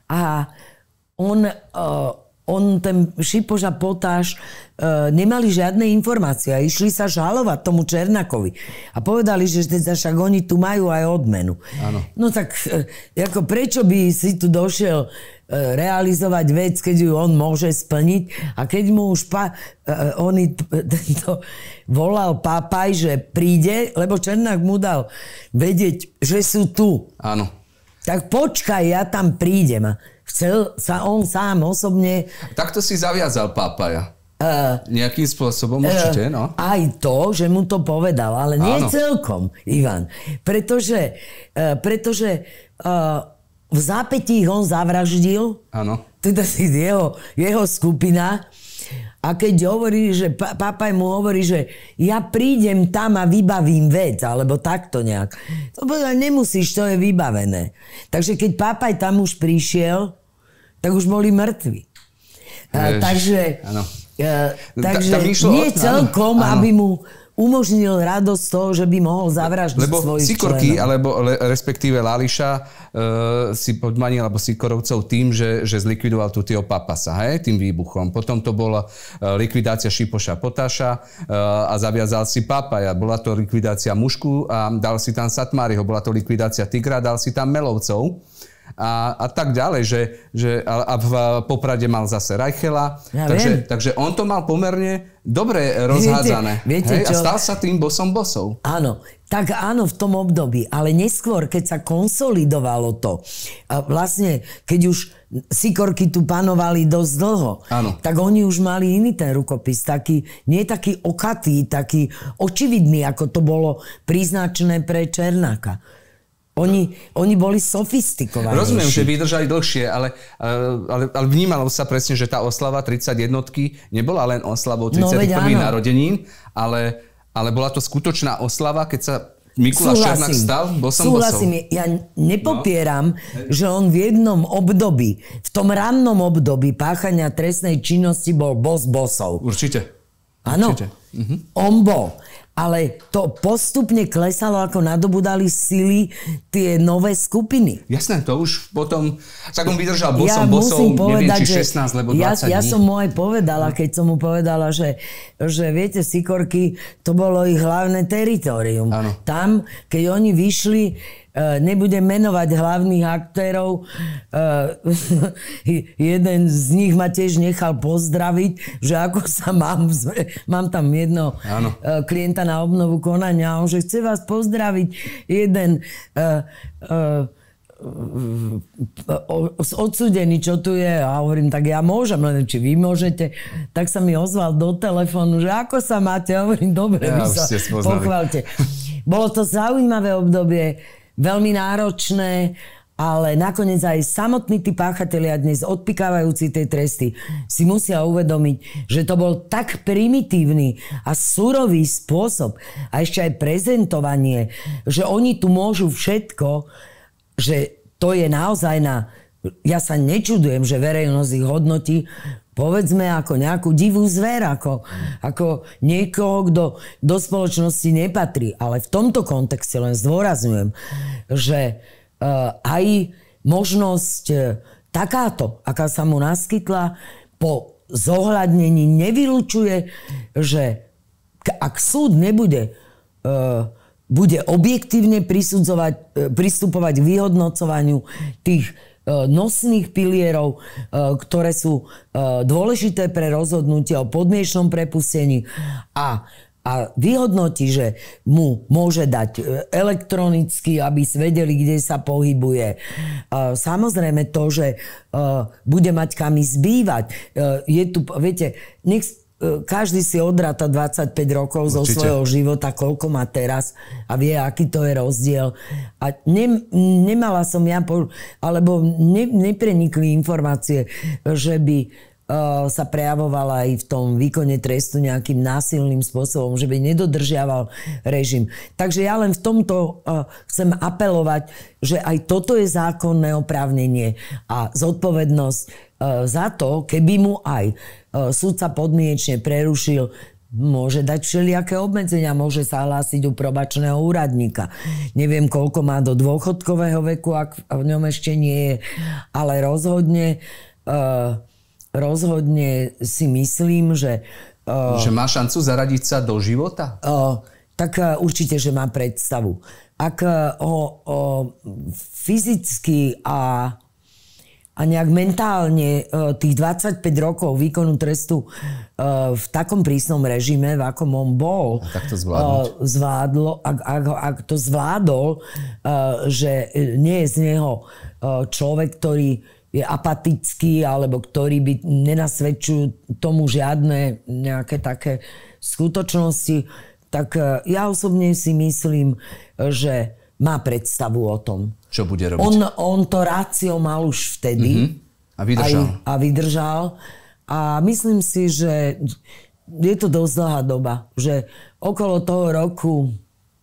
Speaker 2: A on, uh, on ten Šipoš a Potáš uh, nemali žiadne informácie a išli sa žalovať tomu Černákovi. A povedali, že teda však oni tu majú aj odmenu.
Speaker 1: Áno. No
Speaker 2: tak uh, ako prečo by si tu došiel realizovať vec, keď ju on môže splniť. A keď mu už pa, uh, on tento volal Papaj, že príde, lebo Černák mu dal vedieť, že sú tu.
Speaker 1: Áno.
Speaker 2: Tak počkaj, ja tam prídem. A chcel sa on sám osobne...
Speaker 1: Takto si zaviazal Papaja.
Speaker 2: Uh,
Speaker 1: Nejakým spôsobom určite, no.
Speaker 2: Aj to, že mu to povedal, ale nie
Speaker 1: Áno.
Speaker 2: celkom, Ivan. Pretože, uh, pretože uh, v zápätí ho zavraždil.
Speaker 1: Áno.
Speaker 2: Teda si jeho, jeho skupina. A keď hovorí, že Papaj mu hovorí, že ja prídem tam a vybavím vec, alebo takto nejak. To povedal, nemusíš, to je vybavené. Takže keď Papaj tam už prišiel, tak už boli mŕtvi. A, takže
Speaker 1: áno.
Speaker 2: A, takže
Speaker 1: Ta,
Speaker 2: nie
Speaker 1: od...
Speaker 2: celkom,
Speaker 1: áno.
Speaker 2: aby mu umožnil radosť toho, že by mohol zavraždiť
Speaker 1: Lebo
Speaker 2: svojich
Speaker 1: Sikorky,
Speaker 2: členov.
Speaker 1: alebo le, respektíve Láliša e, si podmanil, alebo Sikorovcov tým, že, že zlikvidoval Tutieho Papasa, hej, tým výbuchom. Potom to bola e, likvidácia Šipoša Potáša e, a zaviazal si Papaja. Bola to likvidácia Mušku a dal si tam Satmáriho. Bola to likvidácia Tigra, dal si tam Melovcov. A, a tak ďalej, že, že a v Poprade mal zase Rajchela,
Speaker 2: ja
Speaker 1: takže, takže on to mal pomerne dobre rozhádzané.
Speaker 2: Viete, viete
Speaker 1: hej? A stal sa tým bosom bosov.
Speaker 2: Áno, tak áno, v tom období, ale neskôr, keď sa konsolidovalo to, a vlastne, keď už Sikorky tu panovali dosť dlho,
Speaker 1: áno.
Speaker 2: tak oni už mali iný ten rukopis, taký, nie taký okatý, taký očividný, ako to bolo príznačné pre Černáka. Oni, oni boli sofistikovanejší.
Speaker 1: Rozumiem, že vydržali dlhšie, ale, ale, ale vnímalo sa presne, že tá oslava tridsať jednotky nebola len oslavou tridsiatych prvých No, narodenín, ale, ale bola to skutočná oslava, keď sa Mikuláš Černák stal bosom
Speaker 2: Súhlasím.
Speaker 1: bosov.
Speaker 2: Ja nepopieram, no. že on v jednom období, v tom rannom období páchania trestnej činnosti bol bos bosov.
Speaker 1: Určite.
Speaker 2: Áno, mhm. on bol. Ale to postupne klesalo, ako nadobudali sily tie nové skupiny.
Speaker 1: Jasné, to už potom... Tak on vydržal bosom
Speaker 2: ja
Speaker 1: bosov,
Speaker 2: povedať,
Speaker 1: neviem, či šestnásť, lebo dvadsať
Speaker 2: ja, ja
Speaker 1: dní.
Speaker 2: som mu aj povedala, keď som mu povedala, že, že viete, Sikorky, to bolo ich hlavné teritorium.
Speaker 1: Áno.
Speaker 2: Tam, keď oni vyšli, nebudem menovať hlavných aktérov, jeden z nich ma tiež nechal pozdraviť, že ako sa mám, mám tam jedno Áno. klienta na obnovu konania, on že chce vás pozdraviť jeden uh, uh, odsúdený, čo tu je. A hovorím, tak ja môžem, len či vy môžete. Tak sa mi ozval do telefónu, že ako sa máte? A hovorím, dobre, ja, vy sa pochválte. Bolo to zaujímavé obdobie, veľmi náročné, ale nakoniec aj samotní tí páchatelia dnes odpikávajúci tej tresty si musia uvedomiť, že to bol tak primitívny a surový spôsob a ešte aj prezentovanie, že oni tu môžu všetko, že to je naozaj na... Ja sa nečudujem, že verejnosť ich hodnotí, povedzme, ako nejakú divú zver, ako, ako niekoho, kto do spoločnosti nepatrí. Ale v tomto kontexte len zdôrazňujem, že uh, aj možnosť uh, takáto, aká sa mu naskytla, po zohľadnení nevylučuje, že ak súd nebude uh, bude objektívne prisudzovať, uh, pristupovať k vyhodnocovaniu tých nosných pilierov, ktoré sú dôležité pre rozhodnutie o podmienečnom prepustení a, a vyhodnotí, že mu môže dať elektronicky, aby vedeli, kde sa pohybuje. Samozrejme to, že bude mať kam ísť bývať. Je tu, viete, nech každý si odráta dvadsaťpäť rokov Určite. Zo svojho života, koľko má teraz a vie, aký to je rozdiel. A ne, nemala som ja, alebo ne, neprenikli informácie, že by uh, sa prejavovala aj v tom výkone trestu nejakým násilným spôsobom, že by nedodržiaval režim. Takže ja len v tomto uh, chcem apelovať, že aj toto je zákonné oprávnenie a zodpovednosť uh, za to, keby mu aj súdca podmienečne prerušil, môže dať všelijaké obmedzenia, môže sa hlásiť u probačného úradníka. Neviem, koľko má do dôchodkového veku, ak v ňom ešte nie je, ale rozhodne uh, rozhodne si myslím, že uh,
Speaker 1: že má šancu zaradiť sa do života?
Speaker 2: Uh, tak uh, určite, že má predstavu. Ak uh, o, o fyzicky a a nejak mentálne tých dvadsaťpäť rokov výkonu trestu v takom prísnom režime, v akom on bol,
Speaker 1: tak to
Speaker 2: zvládlo, ak, ak, ak to zvládol, že nie je z neho človek, ktorý je apatický, alebo ktorý by nenasvedčujú tomu žiadne nejaké také skutočnosti, tak ja osobne si myslím, že má predstavu o tom.
Speaker 1: Čo bude robiť?
Speaker 2: On, on to rácio mal už vtedy.
Speaker 1: Mm-hmm. A vydržal.
Speaker 2: Aj, a vydržal. A myslím si, že je to dosť dlhá doba. Že okolo toho roku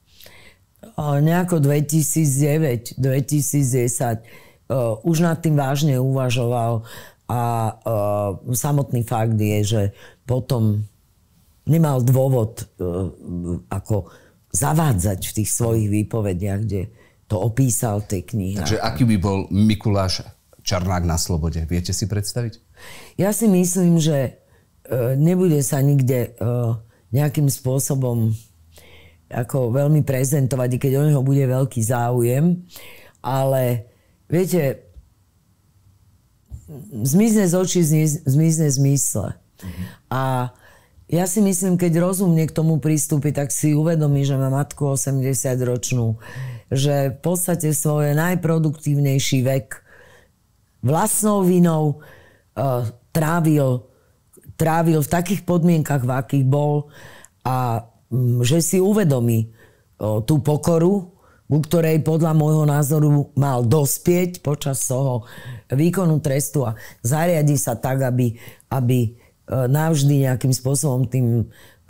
Speaker 2: nejako dvetisícdeväť dvetisícdesať už nad tým vážne uvažoval a samotný fakt je, že potom nemal dôvod ako zavádzať v tých svojich výpovediach, kde to opísal tej knihy.
Speaker 1: Takže aký by bol Mikuláš Černák na slobode? Viete si predstaviť?
Speaker 2: Ja si myslím, že nebude sa nikde nejakým spôsobom ako veľmi prezentovať, i keď o neho bude veľký záujem. Ale viete, zmizne z očí, zmizne z mysle. Mhm. A ja si myslím, keď rozumne k tomu prístupí, tak si uvedomí, že má matku osemdesiatročnú, že v podstate svoj najproduktívnejší vek vlastnou vinou uh, trávil, trávil v takých podmienkach, v akých bol, a um, že si uvedomí uh, tú pokoru ku ktorej podľa môjho názoru mal dospieť počas toho výkonu trestu a zariadi sa tak, aby, aby navždy nejakým spôsobom tým uh,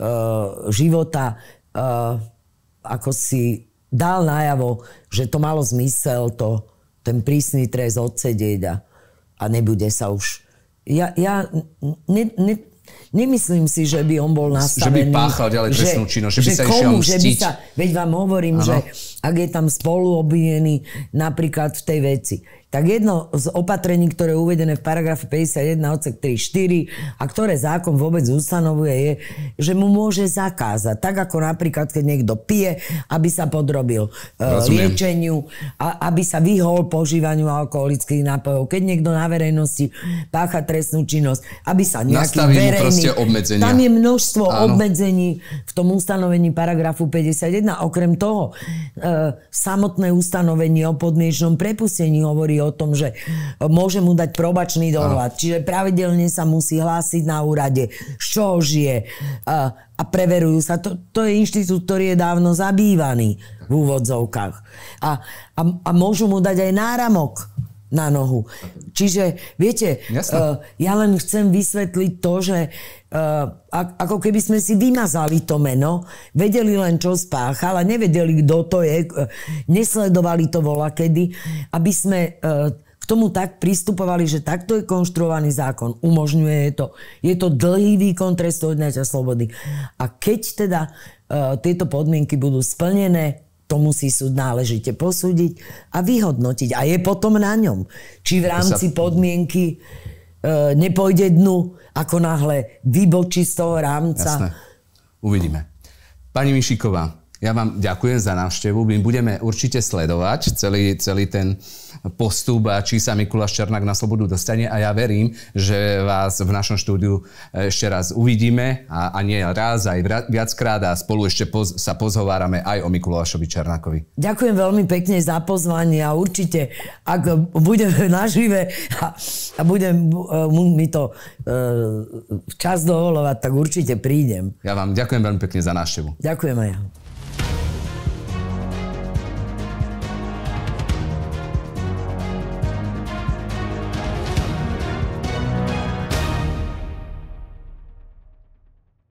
Speaker 2: života uh, ako si dal najavo, že to malo zmysel to, ten prísny trest odsedieť a, a nebude sa už. Ja, ja ne, ne, nemyslím si, že by on bol nastavený.
Speaker 1: Že by páchal ďalej trestnú činnosť, že by
Speaker 2: že
Speaker 1: sa
Speaker 2: komu,
Speaker 1: išiel
Speaker 2: že by
Speaker 1: mstiť.
Speaker 2: sa, veď vám hovorím, ano. Že ak je tam spoluobvinený napríklad v tej veci, tak jedno z opatrení, ktoré je uvedené v paragrafe päťdesiatjeden odsek tri štyri a ktoré zákon vôbec ustanovuje, je, že mu môže zakázať. Tak ako napríklad, keď niekto pije, aby sa podrobil Rozumiem. liečeniu, a, aby sa vyhol požívaniu alkoholických nápojov. Keď niekto na verejnosti pácha trestnú činnosť, aby sa nejaký verejný... Tam je množstvo Áno. obmedzení v tom ustanovení paragrafu päťdesiatjeden. Okrem toho, e, samotné ustanovenie o podmienečnom prepustení hovorí o tom, že môže mu dať probačný dohľad. Ano. Čiže pravidelne sa musí hlásiť na úrade, z čoho žije a, a preverujú sa. To, to je inštitút, ktorý je dávno zabývaný v úvodzovkách. A, a, a môžu mu dať aj náramok na nohu. Čiže, viete, uh, ja len chcem vysvetliť to, že uh, ako keby sme si vymazali to meno, vedeli len, čo spáchal a nevedeli, kto to je, uh, nesledovali to volakedy, aby sme uh, k tomu tak pristupovali, že takto je konštruovaný zákon, umožňuje to. Je to dlhý výkon trestu odňatia slobody. A keď teda uh, tieto podmienky budú splnené, to musí súd náležite posúdiť a vyhodnotiť. A je potom na ňom. Či v rámci podmienky e, nepôjde dnu, ako náhle vybočí z toho rámca.
Speaker 1: Jasné. Uvidíme. Pani Mišíková, ja vám ďakujem za návštevu. My budeme určite sledovať celý, celý ten postup a či sa Mikuláš Černák na slobodu dostane a ja verím, že vás v našom štúdiu ešte raz uvidíme a, a nie raz, aj viackrát a spolu ešte poz, sa pozhovárame aj o Mikulášovi Černákovi. Ďakujem veľmi pekne za pozvanie a určite, ak budeme nažive a, a budem mi to uh, čas dovolovať, tak určite prídem. Ja vám ďakujem veľmi pekne za návštevu. Ďakujem aj ja.